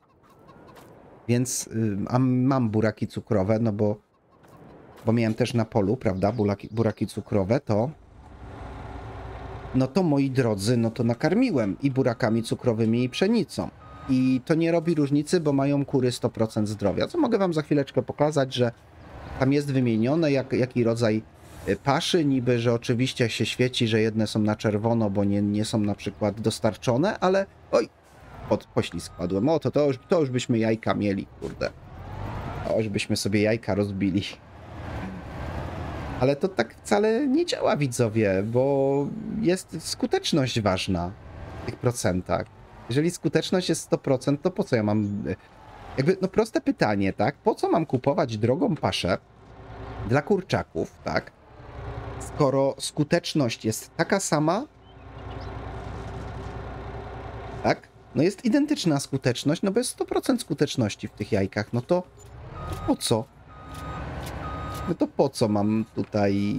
Więc mam buraki cukrowe, no bo miałem też na polu, prawda, buraki cukrowe, to no to moi drodzy, no to nakarmiłem i burakami cukrowymi i pszenicą. I to nie robi różnicy, bo mają kury 100% zdrowia. Co mogę wam za chwileczkę pokazać, że Tam jest wymienione, jaki rodzaj paszy, niby, że oczywiście się świeci, że jedne są na czerwono, bo nie są na przykład dostarczone, ale oj, poślizg padłem. O, to już byśmy jajka mieli, kurde. To już byśmy sobie jajka rozbili. Ale to tak wcale nie działa, widzowie, bo jest skuteczność ważna w tych procentach. Jeżeli skuteczność jest 100%, to po co ja mam... Jakby, no proste pytanie, tak? Po co mam kupować drogą paszę dla kurczaków, tak? Skoro skuteczność jest taka sama, tak? No jest identyczna skuteczność, no bo jest 100% skuteczności w tych jajkach, no to po co? No to po co mam tutaj...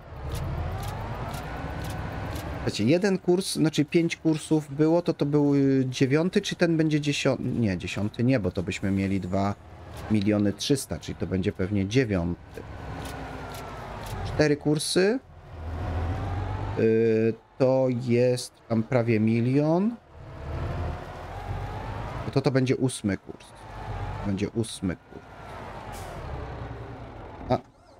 Wiecie, jeden kurs, znaczy 5 kursów było, to był 9, czy ten będzie 10? Nie, 10 nie, bo to byśmy mieli 2 300 000, czyli to będzie pewnie 9. 4 kursy. To jest tam prawie 1 000 000. To będzie 8 kurs. Będzie 8 kurs. A.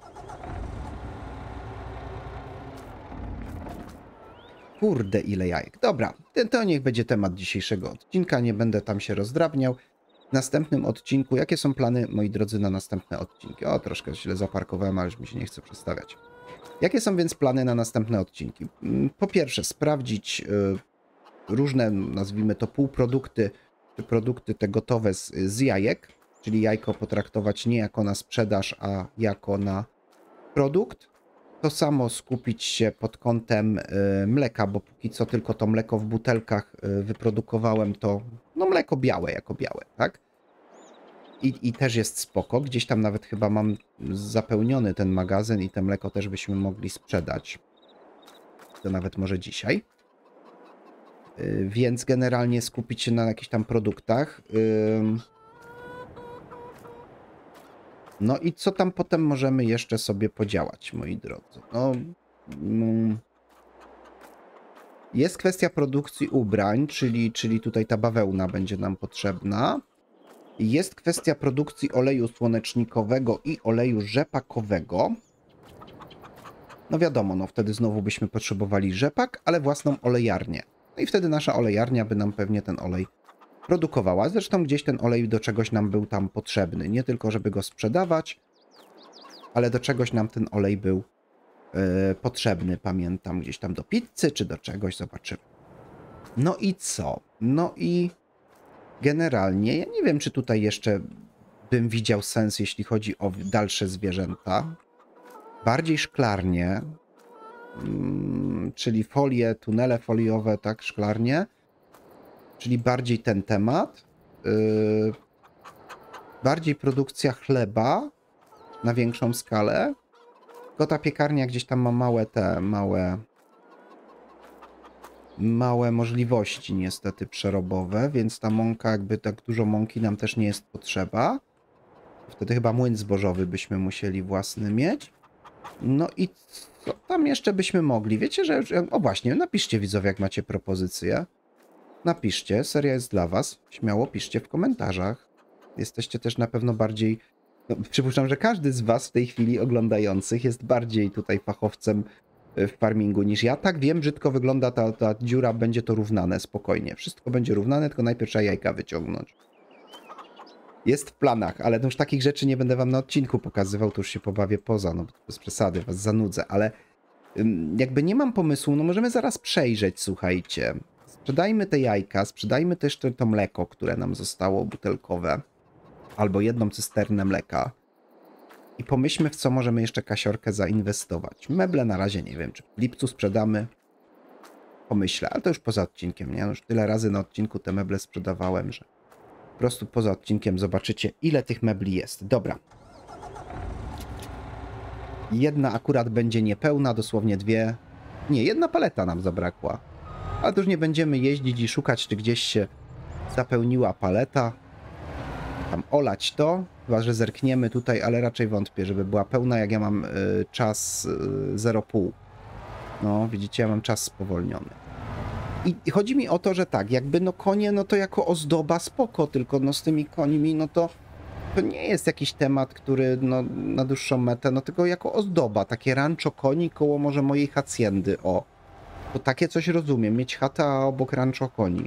Kurde, ile jajek. Dobra, to niech będzie temat dzisiejszego odcinka. Nie będę tam się rozdrabniał. W następnym odcinku, jakie są plany, moi drodzy, na następne odcinki? O, troszkę źle zaparkowałem, ale już mi się nie chce przestawiać. Jakie są więc plany na następne odcinki? Po pierwsze, sprawdzić różne, nazwijmy to, półprodukty, czy produkty te gotowe z jajek, czyli jajko potraktować nie jako na sprzedaż, a jako na produkt. To samo skupić się pod kątem mleka, bo póki co tylko to mleko w butelkach wyprodukowałem, to no mleko białe jako białe, tak? I też jest spoko. Gdzieś tam nawet chyba mam zapełniony ten magazyn i te mleko też byśmy mogli sprzedać. To nawet może dzisiaj. Więc generalnie skupić się na jakichś tam produktach. No i co tam potem możemy jeszcze sobie podziałać, moi drodzy? No, jest kwestia produkcji ubrań, czyli tutaj ta bawełna będzie nam potrzebna. Jest kwestia produkcji oleju słonecznikowego i oleju rzepakowego. No wiadomo, no wtedy znowu byśmy potrzebowali rzepak, ale własną olejarnię. No i wtedy nasza olejarnia by nam pewnie ten olej produkowała. Zresztą gdzieś ten olej do czegoś nam był tam potrzebny. Nie tylko, żeby go sprzedawać, ale do czegoś nam ten olej był potrzebny. Pamiętam, gdzieś tam do pizzy czy do czegoś, zobaczymy. No i co? No i generalnie, ja nie wiem, czy tutaj jeszcze bym widział sens, jeśli chodzi o dalsze zwierzęta. Bardziej szklarnie, czyli folie, tunele foliowe, tak, szklarnie. Czyli bardziej ten temat. Bardziej produkcja chleba na większą skalę. Tylko ta piekarnia gdzieś tam ma małe możliwości niestety przerobowe, więc ta mąka, jakby tak dużo mąki nam też nie jest potrzeba. Wtedy chyba młyn zbożowy byśmy musieli własny mieć. No i co tam jeszcze byśmy mogli? Wiecie, że... O właśnie, napiszcie, widzowie, jak macie propozycje. Napiszcie, seria jest dla was. Śmiało piszcie w komentarzach. Jesteście też na pewno bardziej... No, przypuszczam, że każdy z was w tej chwili oglądających jest bardziej tutaj fachowcem w farmingu niż ja. Tak, wiem, brzydko wygląda ta dziura, będzie to równane, spokojnie. Wszystko będzie równane, tylko najpierw trzeba jajka wyciągnąć. Jest w planach, ale już takich rzeczy nie będę wam na odcinku pokazywał, to już się pobawię poza, no bez przesady, was zanudzę, ale jakby nie mam pomysłu, no możemy zaraz przejrzeć, słuchajcie. Sprzedajmy te jajka, sprzedajmy też to mleko, które nam zostało butelkowe, albo jedną cysternę mleka i pomyślmy, w co możemy jeszcze kasiorkę zainwestować. Meble na razie nie wiem, czy w lipcu sprzedamy, pomyślę, ale to już poza odcinkiem, nie? Już tyle razy na odcinku te meble sprzedawałem, że po prostu poza odcinkiem zobaczycie, ile tych mebli jest. Dobra. Jedna akurat będzie niepełna, dosłownie 2. Nie, 1 paleta nam zabrakła. Ale to już nie będziemy jeździć i szukać, czy gdzieś się zapełniła paleta. Tam olać to, chyba że zerkniemy tutaj, ale raczej wątpię, żeby była pełna, jak ja mam czas 0,5. No, widzicie, ja mam czas spowolniony. I chodzi mi o to, że tak, jakby no konie, no to jako ozdoba spoko, tylko no z tymi końmi, no to to nie jest jakiś temat, który no, na dłuższą metę, no tylko jako ozdoba, takie rancho koni koło może mojej haciendy, o. To takie coś rozumiem, mieć chatę, a obok rancho koni.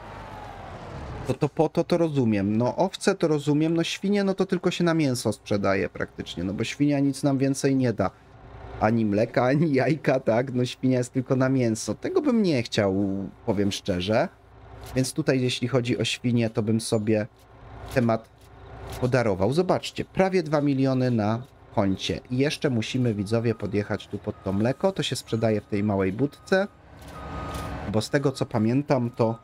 To po to rozumiem. No owce to rozumiem, no świnie no to tylko się na mięso sprzedaje praktycznie, no bo świnia nic nam więcej nie da. Ani mleka, ani jajka, tak? No świnia jest tylko na mięso. Tego bym nie chciał, powiem szczerze. Więc tutaj jeśli chodzi o świnie, to bym sobie temat podarował. Zobaczcie, prawie 2 miliony na koncie. I jeszcze musimy, widzowie, podjechać tu pod to mleko. To się sprzedaje w tej małej budce. Bo z tego co pamiętam, to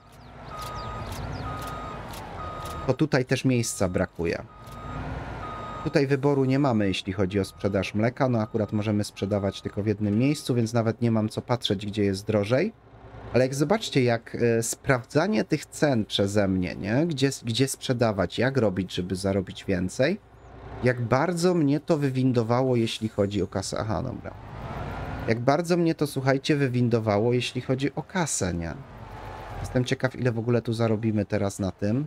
tutaj też miejsca brakuje. Tutaj wyboru nie mamy, jeśli chodzi o sprzedaż mleka. No akurat możemy sprzedawać tylko w jednym miejscu, więc nawet nie mam co patrzeć, gdzie jest drożej. Ale jak zobaczcie, jak sprawdzanie tych cen przeze mnie, nie? Gdzie sprzedawać, jak robić, żeby zarobić więcej, jak bardzo mnie to wywindowało, jeśli chodzi o kasę. Aha, dobra. Jak bardzo mnie to, słuchajcie, wywindowało, jeśli chodzi o kasę, nie? Jestem ciekaw, ile w ogóle tu zarobimy teraz na tym.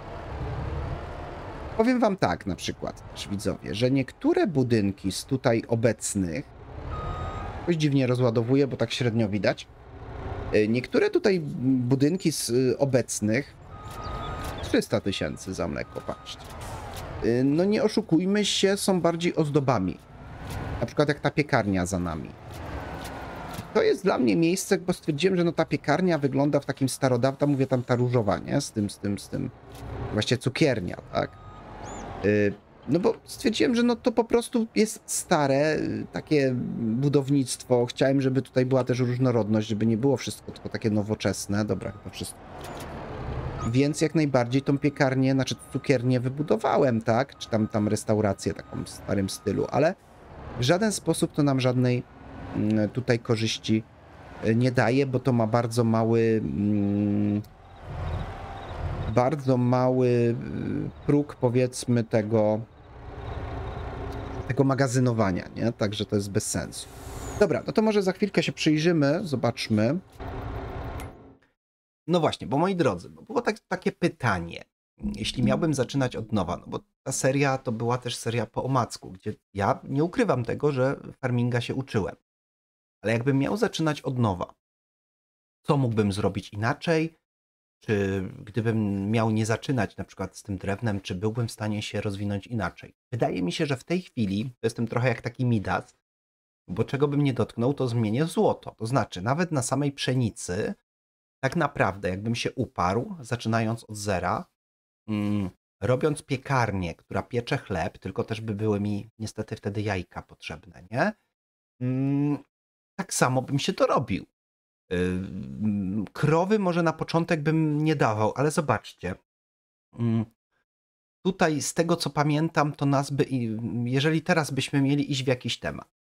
Powiem wam tak na przykład, widzowie, że niektóre budynki z tutaj obecnych, coś dziwnie rozładowuję, bo tak średnio widać, niektóre tutaj budynki z obecnych 300 000 za mleko, patrzcie. No nie oszukujmy się, są bardziej ozdobami. Na przykład jak ta piekarnia za nami. To jest dla mnie miejsce, bo stwierdziłem, że no ta piekarnia wygląda w takim starodawnym, mówię tam ta różowa, nie? Z tym. Właśnie cukiernia, tak? No bo stwierdziłem, że no to po prostu jest stare, takie budownictwo. Chciałem, żeby tutaj była też różnorodność, żeby nie było wszystko tylko takie nowoczesne. Dobra, chyba wszystko. Więc jak najbardziej tą piekarnię, znaczy cukiernię wybudowałem, tak? Czy tam restaurację taką w starym stylu, ale w żaden sposób to nam żadnej tutaj korzyści nie daje, bo to ma bardzo mały próg, powiedzmy, tego magazynowania, nie? Także to jest bez sensu. Dobra, no to może za chwilkę się przyjrzymy, zobaczmy. No właśnie, bo moi drodzy, było takie pytanie, jeśli miałbym zaczynać od nowa, no bo ta seria to była też seria po omacku, gdzie ja nie ukrywam tego, że farminga się uczyłem. Ale jakbym miał zaczynać od nowa, co mógłbym zrobić inaczej? Czy gdybym miał nie zaczynać na przykład z tym drewnem, czy byłbym w stanie się rozwinąć inaczej? Wydaje mi się, że w tej chwili to jestem trochę jak taki Midas, bo czego bym nie dotknął, to zmienię w złoto. To znaczy, nawet na samej pszenicy, tak naprawdę, jakbym się uparł, zaczynając od zera, robiąc piekarnię, która piecze chleb, tylko też by były mi niestety wtedy jajka potrzebne, nie? Tak samo bym się dorobił. Krowy może na początek bym nie dawał, ale zobaczcie. Tutaj z tego co pamiętam, to nas by, jeżeli teraz byśmy mieli iść w jakiś temat.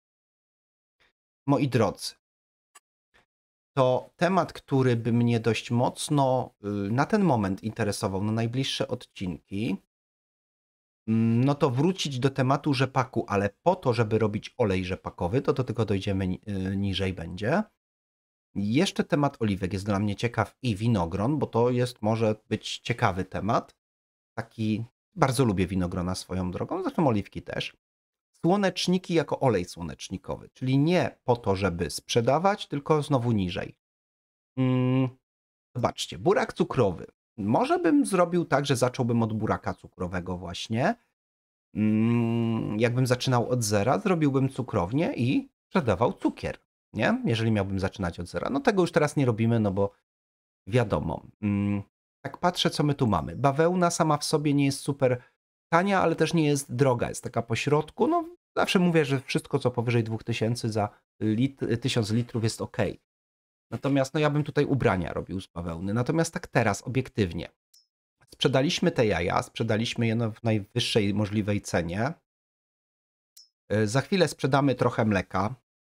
Moi drodzy, to temat, który by mnie dość mocno na ten moment interesował, na najbliższe odcinki, no to wrócić do tematu rzepaku, ale po to, żeby robić olej rzepakowy, to do tego dojdziemy niżej będzie. Jeszcze temat oliwek jest dla mnie ciekaw i winogron, bo to może być ciekawy temat. Taki, bardzo lubię winogrona swoją drogą, zresztą oliwki też. Słoneczniki jako olej słonecznikowy, czyli nie po to, żeby sprzedawać, tylko znowu niżej. Zobaczcie, burak cukrowy. Może bym zrobił tak, że zacząłbym od buraka cukrowego właśnie. Jakbym zaczynał od zera, zrobiłbym cukrownię i sprzedawał cukier. Nie? Jeżeli miałbym zaczynać od zera. No tego już teraz nie robimy, no bo wiadomo. Tak patrzę, co my tu mamy. Bawełna sama w sobie nie jest super tania, ale też nie jest droga. Jest taka po środku. No zawsze mówię, że wszystko, co powyżej 2000 za 1000 litrów jest ok. Natomiast no ja bym tutaj ubrania robił z bawełny. Natomiast tak teraz, obiektywnie. Sprzedaliśmy te jaja, sprzedaliśmy je w najwyższej możliwej cenie. Za chwilę sprzedamy trochę mleka.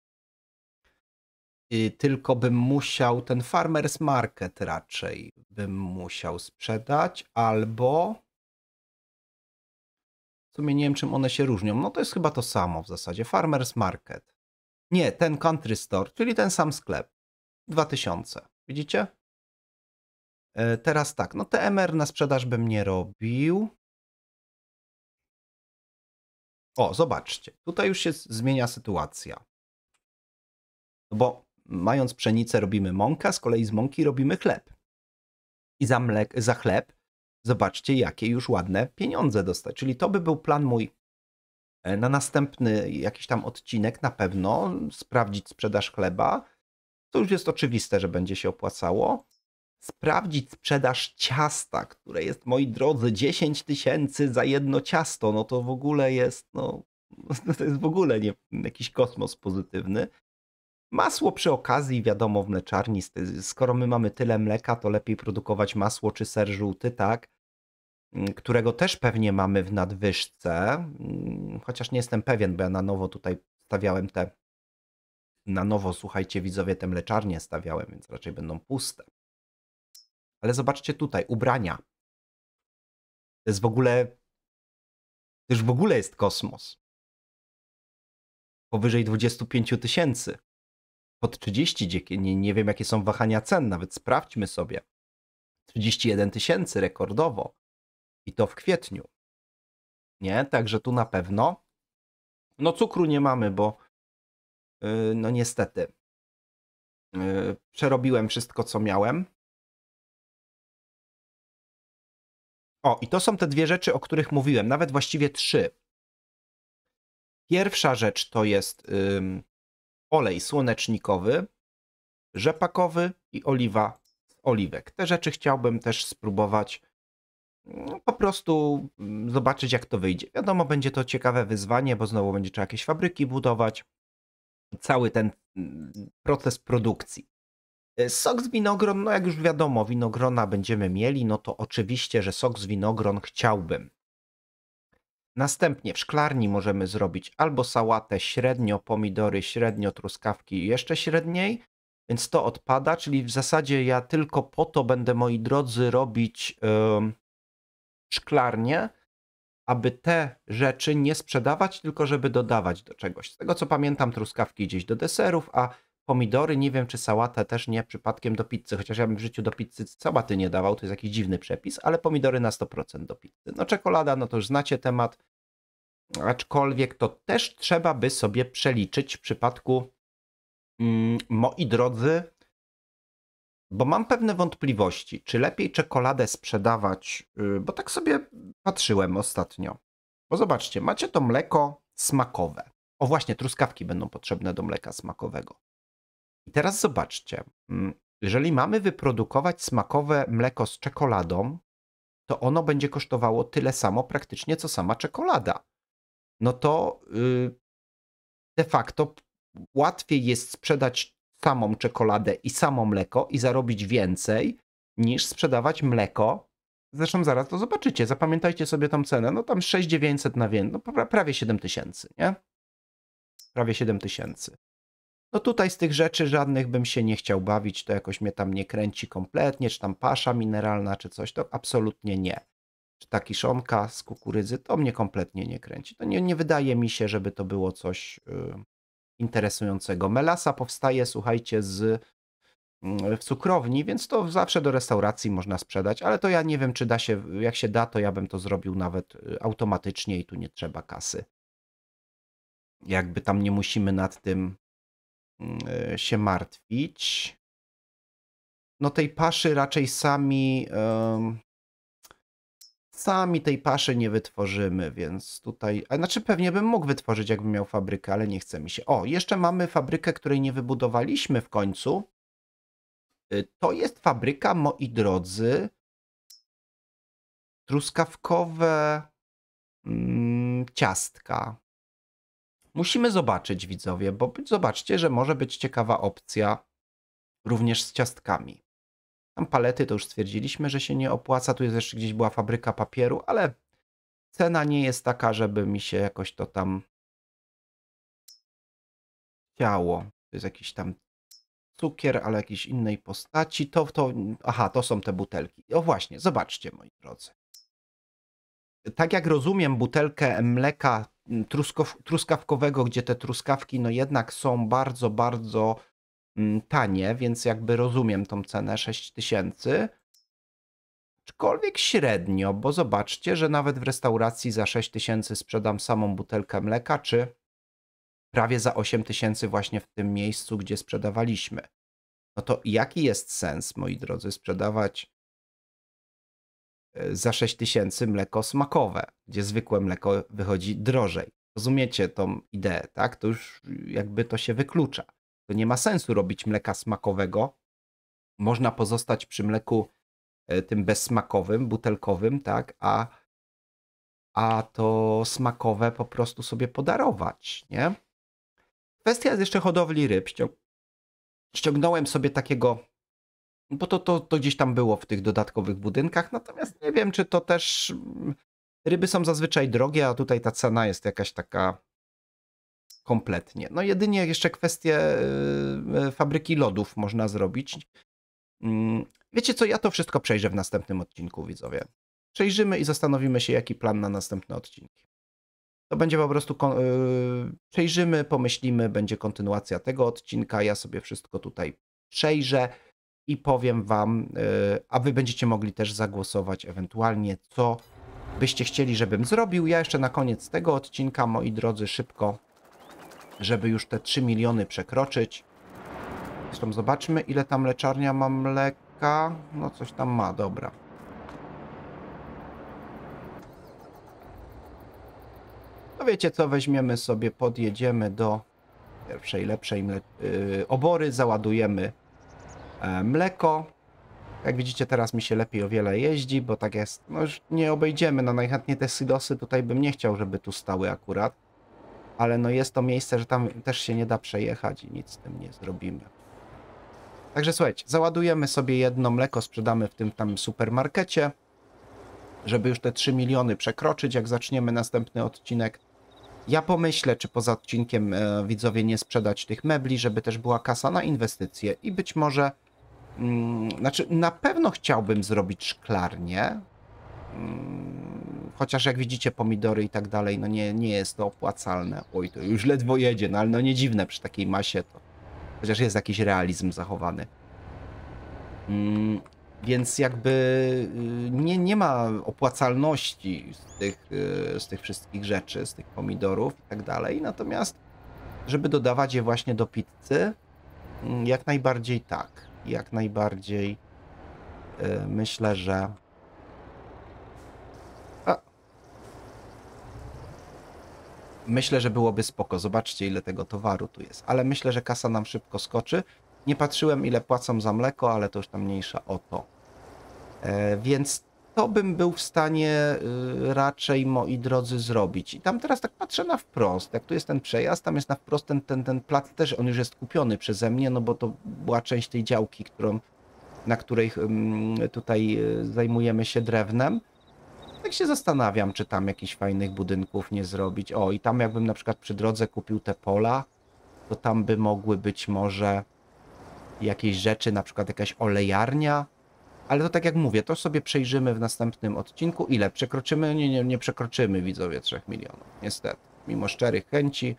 Tylko bym musiał ten Farmers Market raczej bym musiał sprzedać, albo w sumie nie wiem, czym one się różnią. No to jest chyba to samo w zasadzie. Farmers Market. Nie, ten Country Store, czyli ten sam sklep. 2000. Widzicie? Teraz tak, no TMR na sprzedaż bym nie robił. O, zobaczcie, tutaj już się zmienia sytuacja. No bo mając pszenicę robimy mąkę, z kolei z mąki robimy chleb. I za chleb zobaczcie, jakie już ładne pieniądze dostać. Czyli to by był plan mój na następny jakiś tam odcinek na pewno, sprawdzić sprzedaż chleba. To już jest oczywiste, że będzie się opłacało. Sprawdzić sprzedaż ciasta, które jest, moi drodzy, 10 000 za jedno ciasto. No to w ogóle jest, no to jest w ogóle nie jakiś kosmos pozytywny. Masło przy okazji, wiadomo, w mleczarni, skoro my mamy tyle mleka, to lepiej produkować masło czy ser żółty, tak? Którego też pewnie mamy w nadwyżce, chociaż nie jestem pewien, bo ja na nowo tutaj stawiałem na nowo, słuchajcie widzowie, te mleczarnie stawiałem, więc raczej będą puste. Ale zobaczcie tutaj, ubrania. To jest w ogóle, to już w ogóle jest kosmos. Powyżej 25 000. Pod 30, nie wiem jakie są wahania cen, nawet sprawdźmy sobie. 31 000 rekordowo. I to w kwietniu. Nie? Także tu na pewno. No cukru nie mamy, bo no niestety przerobiłem wszystko, co miałem. O, i to są te dwie rzeczy, o których mówiłem, nawet właściwie 3. Pierwsza rzecz to jest olej słonecznikowy, rzepakowy i oliwa z oliwek. Te rzeczy chciałbym też spróbować po prostu zobaczyć, jak to wyjdzie. Wiadomo, będzie to ciekawe wyzwanie, bo znowu będzie trzeba jakieś fabryki budować. Cały ten proces produkcji. Sok z winogron, no jak już wiadomo, winogrona będziemy mieli, no to oczywiście, że sok z winogron chciałbym. Następnie w szklarni możemy zrobić albo sałatę średnio, pomidory średnio, truskawki jeszcze średniej, więc to odpada, czyli w zasadzie ja tylko po to będę, moi drodzy, robić szklarnię, aby te rzeczy nie sprzedawać, tylko żeby dodawać do czegoś. Z tego co pamiętam, truskawki gdzieś do deserów, a pomidory, nie wiem czy sałatę też nie przypadkiem do pizzy, chociaż ja bym w życiu do pizzy sałaty nie dawał, to jest jakiś dziwny przepis, ale pomidory na 100% do pizzy. No czekolada, no to już znacie temat, aczkolwiek to też trzeba by sobie przeliczyć w przypadku, moi drodzy, bo mam pewne wątpliwości, czy lepiej czekoladę sprzedawać, bo tak sobie patrzyłem ostatnio. Bo zobaczcie, macie to mleko smakowe. O właśnie, truskawki będą potrzebne do mleka smakowego. I teraz zobaczcie, jeżeli mamy wyprodukować smakowe mleko z czekoladą, to ono będzie kosztowało tyle samo praktycznie, co sama czekolada. No to de facto łatwiej jest sprzedać samą czekoladę i samo mleko i zarobić więcej, niż sprzedawać mleko. Zresztą zaraz to zobaczycie, zapamiętajcie sobie tą cenę, no tam 6900 na więcej, no prawie 7000, nie? Prawie 7000. No tutaj z tych rzeczy żadnych bym się nie chciał bawić, to jakoś mnie tam nie kręci kompletnie, czy tam pasza mineralna, czy coś, to absolutnie nie. Czy ta kiszonka z kukurydzy, to mnie kompletnie nie kręci. To nie wydaje mi się, żeby to było coś interesującego. Melasa powstaje, słuchajcie, w cukrowni, więc to zawsze do restauracji można sprzedać, ale to ja nie wiem, czy da się, jak się da, to ja bym to zrobił nawet automatycznie i tu nie trzeba kasy. Jakby tam nie musimy nad tym się martwić. No tej paszy raczej sami tej paszy nie wytworzymy, więc tutaj, a znaczy pewnie bym mógł wytworzyć, jakbym miał fabrykę, ale nie chce mi się. O, jeszcze mamy fabrykę, której nie wybudowaliśmy w końcu. To jest fabryka, moi drodzy, truskawkowe ciastka. Musimy zobaczyć, widzowie, bo zobaczcie, że może być ciekawa opcja również z ciastkami. Tam palety to już stwierdziliśmy, że się nie opłaca. Tu jest jeszcze gdzieś była fabryka papieru, ale cena nie jest taka, żeby mi się jakoś to tam chciało. To jest jakiś tam cukier, ale jakiejś innej postaci. Aha, to są te butelki. O właśnie, zobaczcie, moi drodzy. Tak jak rozumiem butelkę mleka truskawkowego, gdzie te truskawki no jednak są bardzo, bardzo tanie, więc jakby rozumiem tą cenę 6000. aczkolwiek średnio, bo zobaczcie, że nawet w restauracji za 6000 sprzedam samą butelkę mleka, czy prawie za 8000 właśnie w tym miejscu, gdzie sprzedawaliśmy. No to jaki jest sens, moi drodzy, sprzedawać za 6000 mleko smakowe, gdzie zwykłe mleko wychodzi drożej? Rozumiecie tą ideę, tak? To już jakby to się wyklucza. To nie ma sensu robić mleka smakowego. Można pozostać przy mleku tym bezsmakowym, butelkowym, tak? A to smakowe po prostu sobie podarować, nie? Kwestia jest jeszcze hodowli ryb. Ściągnąłem sobie takiego, bo to gdzieś tam było w tych dodatkowych budynkach, natomiast nie wiem, czy to też... Ryby są zazwyczaj drogie, a tutaj ta cena jest jakaś taka kompletnie. No jedynie jeszcze kwestię fabryki lodów można zrobić. Wiecie co, ja to wszystko przejrzę w następnym odcinku, widzowie. Przejrzymy i zastanowimy się, jaki plan na następne odcinki. To będzie po prostu, przejrzymy, pomyślimy, będzie kontynuacja tego odcinka, ja sobie wszystko tutaj przejrzę i powiem wam, a wy będziecie mogli też zagłosować ewentualnie, co byście chcieli, żebym zrobił. Ja jeszcze na koniec tego odcinka, moi drodzy, szybko, żeby już te 3 miliony przekroczyć. Zresztą zobaczmy, ile ta mleczarnia ma mleka. No coś tam ma, dobra. No wiecie co, weźmiemy sobie, podjedziemy do pierwszej, lepszej obory, załadujemy mleko. Jak widzicie, teraz mi się lepiej o wiele jeździ, bo tak jest, no już nie obejdziemy, no najchętniej te silosy tutaj bym nie chciał, żeby tu stały akurat. Ale no jest to miejsce, że tam też się nie da przejechać i nic z tym nie zrobimy. Także słuchajcie, załadujemy sobie jedno mleko, sprzedamy w tym tam supermarkecie, żeby już te 3 miliony przekroczyć, jak zaczniemy następny odcinek. Ja pomyślę, czy poza odcinkiem widzowie nie sprzedać tych mebli, żeby też była kasa na inwestycje i być może, znaczy na pewno chciałbym zrobić szklarnię, chociaż jak widzicie pomidory i tak dalej, no nie jest to opłacalne. Oj, to już ledwo jedzie, no ale no nie dziwne przy takiej masie to, chociaż jest jakiś realizm zachowany. Więc jakby nie ma opłacalności z tych wszystkich rzeczy, z tych pomidorów i tak dalej. Natomiast, żeby dodawać je właśnie do pizzy, jak najbardziej tak. Jak najbardziej myślę, że... Myślę, że byłoby spoko. Zobaczcie, ile tego towaru tu jest. Ale myślę, że kasa nam szybko skoczy. Nie patrzyłem, ile płacą za mleko, ale to już tam mniejsza o to. Więc to bym był w stanie raczej, moi drodzy, zrobić. I tam teraz tak patrzę na wprost. Jak tu jest ten przejazd, tam jest na wprost ten plac też, on już jest kupiony przeze mnie, no bo to była część tej działki, na której tutaj zajmujemy się drewnem. Tak się zastanawiam, czy tam jakichś fajnych budynków nie zrobić. O, i tam jakbym na przykład przy drodze kupił te pola, to tam by mogły być może jakieś rzeczy, na przykład jakaś olejarnia. Ale to tak jak mówię, to sobie przejrzymy w następnym odcinku. Ile? Przekroczymy? Nie przekroczymy, widzowie, 3 milionów. Niestety. Mimo szczerych chęci.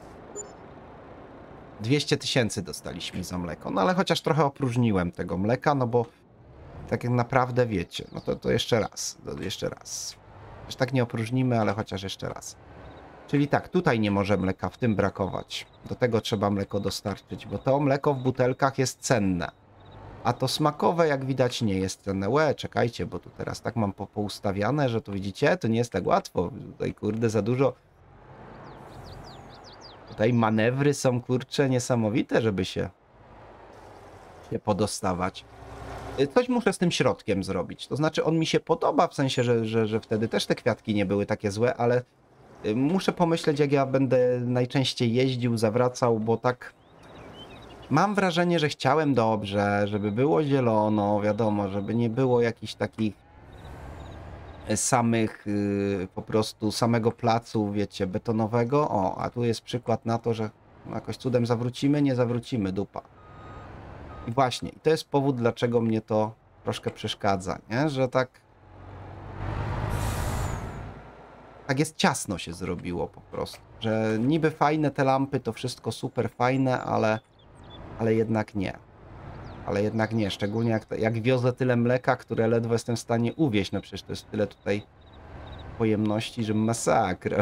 200 000 dostaliśmy za mleko. No ale chociaż trochę opróżniłem tego mleka, no bo tak jak naprawdę wiecie, no to jeszcze raz. Jeszcze raz. Już tak nie opróżnimy, ale chociaż jeszcze raz. Czyli tak, tutaj nie może mleka w tym brakować. Do tego trzeba mleko dostarczyć, bo to mleko w butelkach jest cenne. A to smakowe, jak widać, nie jest cenne. Czekajcie, bo tu teraz tak mam poustawiane, że tu widzicie, to nie jest tak łatwo. Tutaj, kurde, za dużo. Tutaj manewry są, kurcze, niesamowite, żeby się podostawać. Coś muszę z tym środkiem zrobić. To znaczy, on mi się podoba, w sensie, że wtedy też te kwiatki nie były takie złe, ale muszę pomyśleć, jak ja będę najczęściej jeździł, zawracał, bo tak... Mam wrażenie, że chciałem dobrze, żeby było zielono, wiadomo, żeby nie było jakichś takich samych, po prostu samego placu, wiecie, betonowego. O, a tu jest przykład na to, że jakoś cudem zawrócimy, nie zawrócimy, dupa. I właśnie, i to jest powód, dlaczego mnie to troszkę przeszkadza, nie? Że tak jest ciasno się zrobiło po prostu, że niby fajne te lampy, to wszystko super fajne, ale jednak nie. ale jednak nie. Szczególnie jak wiozę tyle mleka, które ledwo jestem w stanie uwieźć. No przecież to jest tyle tutaj pojemności, że masakra.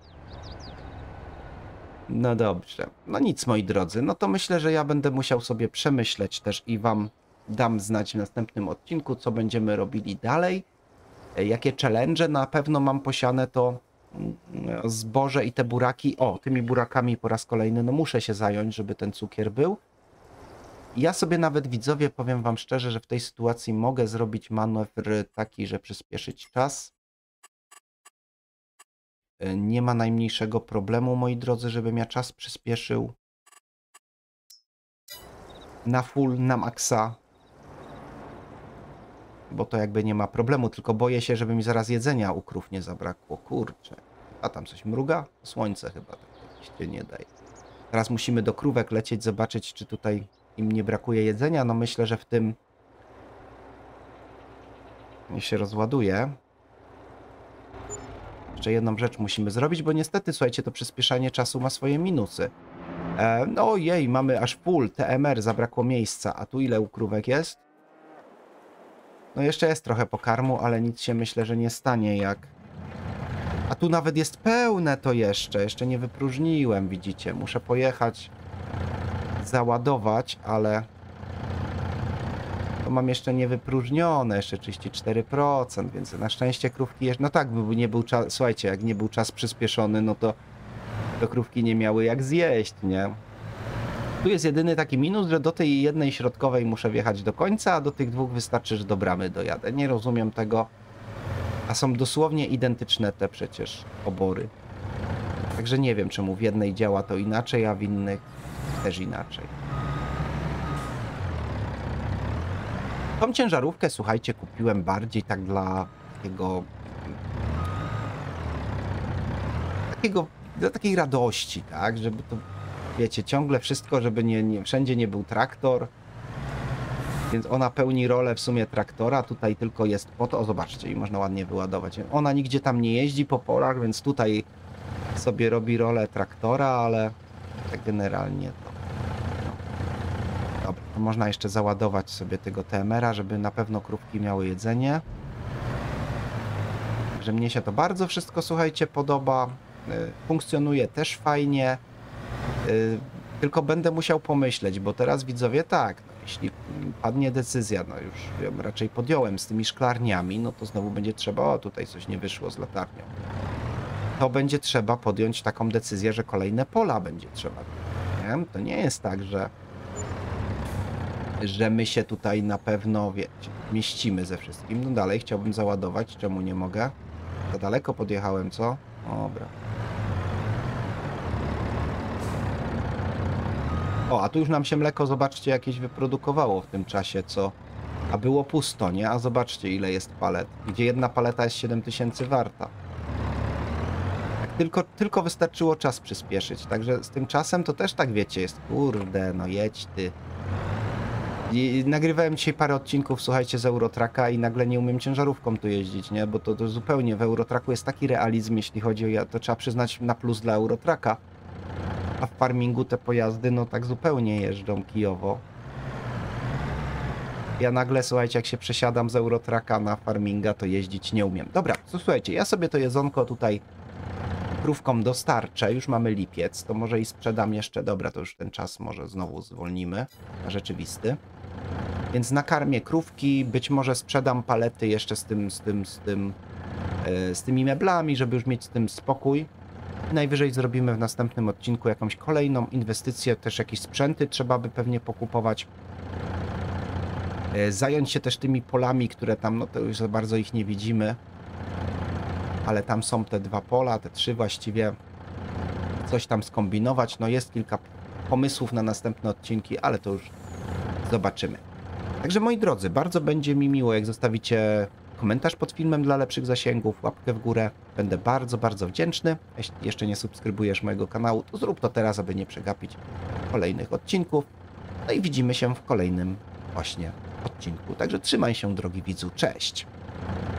No dobrze. No nic, moi drodzy. No to myślę, że ja będę musiał sobie przemyśleć też i wam dam znać w następnym odcinku, co będziemy robili dalej. Jakie challenge na pewno mam posiane, to zboże i te buraki. O, tymi burakami po raz kolejny, no muszę się zająć, żeby ten cukier był. Ja sobie nawet, widzowie, powiem wam szczerze, że w tej sytuacji mogę zrobić manewr taki, że przyspieszyć czas. Nie ma najmniejszego problemu, moi drodzy, żebym ja czas przyspieszył. Na full, na maksa. Bo to jakby nie ma problemu, tylko boję się, żeby mi zaraz jedzenia u krów nie zabrakło. Kurczę. A tam coś mruga? Słońce chyba tak się nie daje. Teraz musimy do krówek lecieć, zobaczyć, czy tutaj im nie brakuje jedzenia. No myślę, że w tym niech się rozładuje. Jeszcze jedną rzecz musimy zrobić, bo niestety, słuchajcie, to przyspieszanie czasu ma swoje minusy. No jej, mamy aż full TMR, zabrakło miejsca. A tu ile u krówek jest? No jeszcze jest trochę pokarmu, ale nic się myślę, że nie stanie jak... A tu nawet jest pełne to jeszcze. Jeszcze nie wypróżniłem, widzicie. Muszę pojechać, załadować, ale... To mam jeszcze niewypróżnione, jeszcze 34%, więc na szczęście krówki jeszcze... No tak, by nie był czas... Słuchajcie, jak nie był czas przyspieszony, no to krówki nie miały jak zjeść, nie? Tu jest jedyny taki minus, że do tej jednej środkowej muszę wjechać do końca, a do tych dwóch wystarczy, że do bramy dojadę. Nie rozumiem tego. A są dosłownie identyczne te przecież obory. Także nie wiem, czemu w jednej działa to inaczej, a w innych też inaczej. Tą ciężarówkę, słuchajcie, kupiłem bardziej tak dla dla takiej radości, tak? Żeby to, wiecie, ciągle wszystko, żeby wszędzie nie był traktor. Więc ona pełni rolę w sumie traktora, tutaj tylko jest po to, o zobaczcie, i można ładnie wyładować. Ona nigdzie tam nie jeździ po polach, więc tutaj sobie robi rolę traktora, ale tak generalnie to... No. Dobra, to można jeszcze załadować sobie tego TMR-a, żeby na pewno krówki miały jedzenie. Także mnie się to bardzo wszystko, słuchajcie, podoba. Funkcjonuje też fajnie. Tylko będę musiał pomyśleć, bo teraz, widzowie, tak, no, jeśli padnie decyzja, no już ją raczej podjąłem z tymi szklarniami, no to znowu będzie trzeba, o tutaj coś nie wyszło z latarnią. To będzie trzeba podjąć taką decyzję, że kolejne pola będzie trzeba. Nie? To nie jest tak, że my się tutaj na pewno, wiecie, mieścimy ze wszystkim. No dalej chciałbym załadować, czemu nie mogę? Za daleko podjechałem, co? Dobra. O, a tu już nam się mleko, zobaczcie, jakieś wyprodukowało w tym czasie, co... A było pusto, nie? A zobaczcie, ile jest palet. Gdzie jedna paleta jest 7000 warta. Tak tylko wystarczyło czas przyspieszyć. Także z tym czasem to też tak, wiecie, jest... Kurde, no jedź ty. I nagrywałem dzisiaj parę odcinków, słuchajcie, z Eurotracka i nagle nie umiem ciężarówką tu jeździć, nie? Bo to zupełnie w Eurotracku jest taki realizm, jeśli chodzi o... To trzeba przyznać na plus dla Eurotracka. A w farmingu te pojazdy, no tak zupełnie jeżdżą kijowo. Ja nagle, słuchajcie, jak się przesiadam z Eurotracka na farminga, to jeździć nie umiem. Dobra, to słuchajcie, ja sobie to jedzonko tutaj krówkom dostarczę. Już mamy lipiec, to może i sprzedam jeszcze. Dobra, to już ten czas może znowu zwolnimy na rzeczywisty. Więc nakarmię krówki, być może sprzedam palety jeszcze z tymi meblami, żeby już mieć z tym spokój. Najwyżej zrobimy w następnym odcinku jakąś kolejną inwestycję, też jakieś sprzęty trzeba by pewnie pokupować. Zająć się też tymi polami, które tam, no to już za bardzo ich nie widzimy. Ale tam są te 2 pola, te 3 właściwie. Coś tam skombinować, no jest kilka pomysłów na następne odcinki, ale to już zobaczymy. Także moi drodzy, bardzo będzie mi miło, jak zostawicie komentarz pod filmem dla lepszych zasięgów, łapkę w górę. Będę bardzo, bardzo wdzięczny. Jeśli jeszcze nie subskrybujesz mojego kanału, to zrób to teraz, aby nie przegapić kolejnych odcinków. No i widzimy się w kolejnym właśnie odcinku. Także trzymaj się, drogi widzu. Cześć!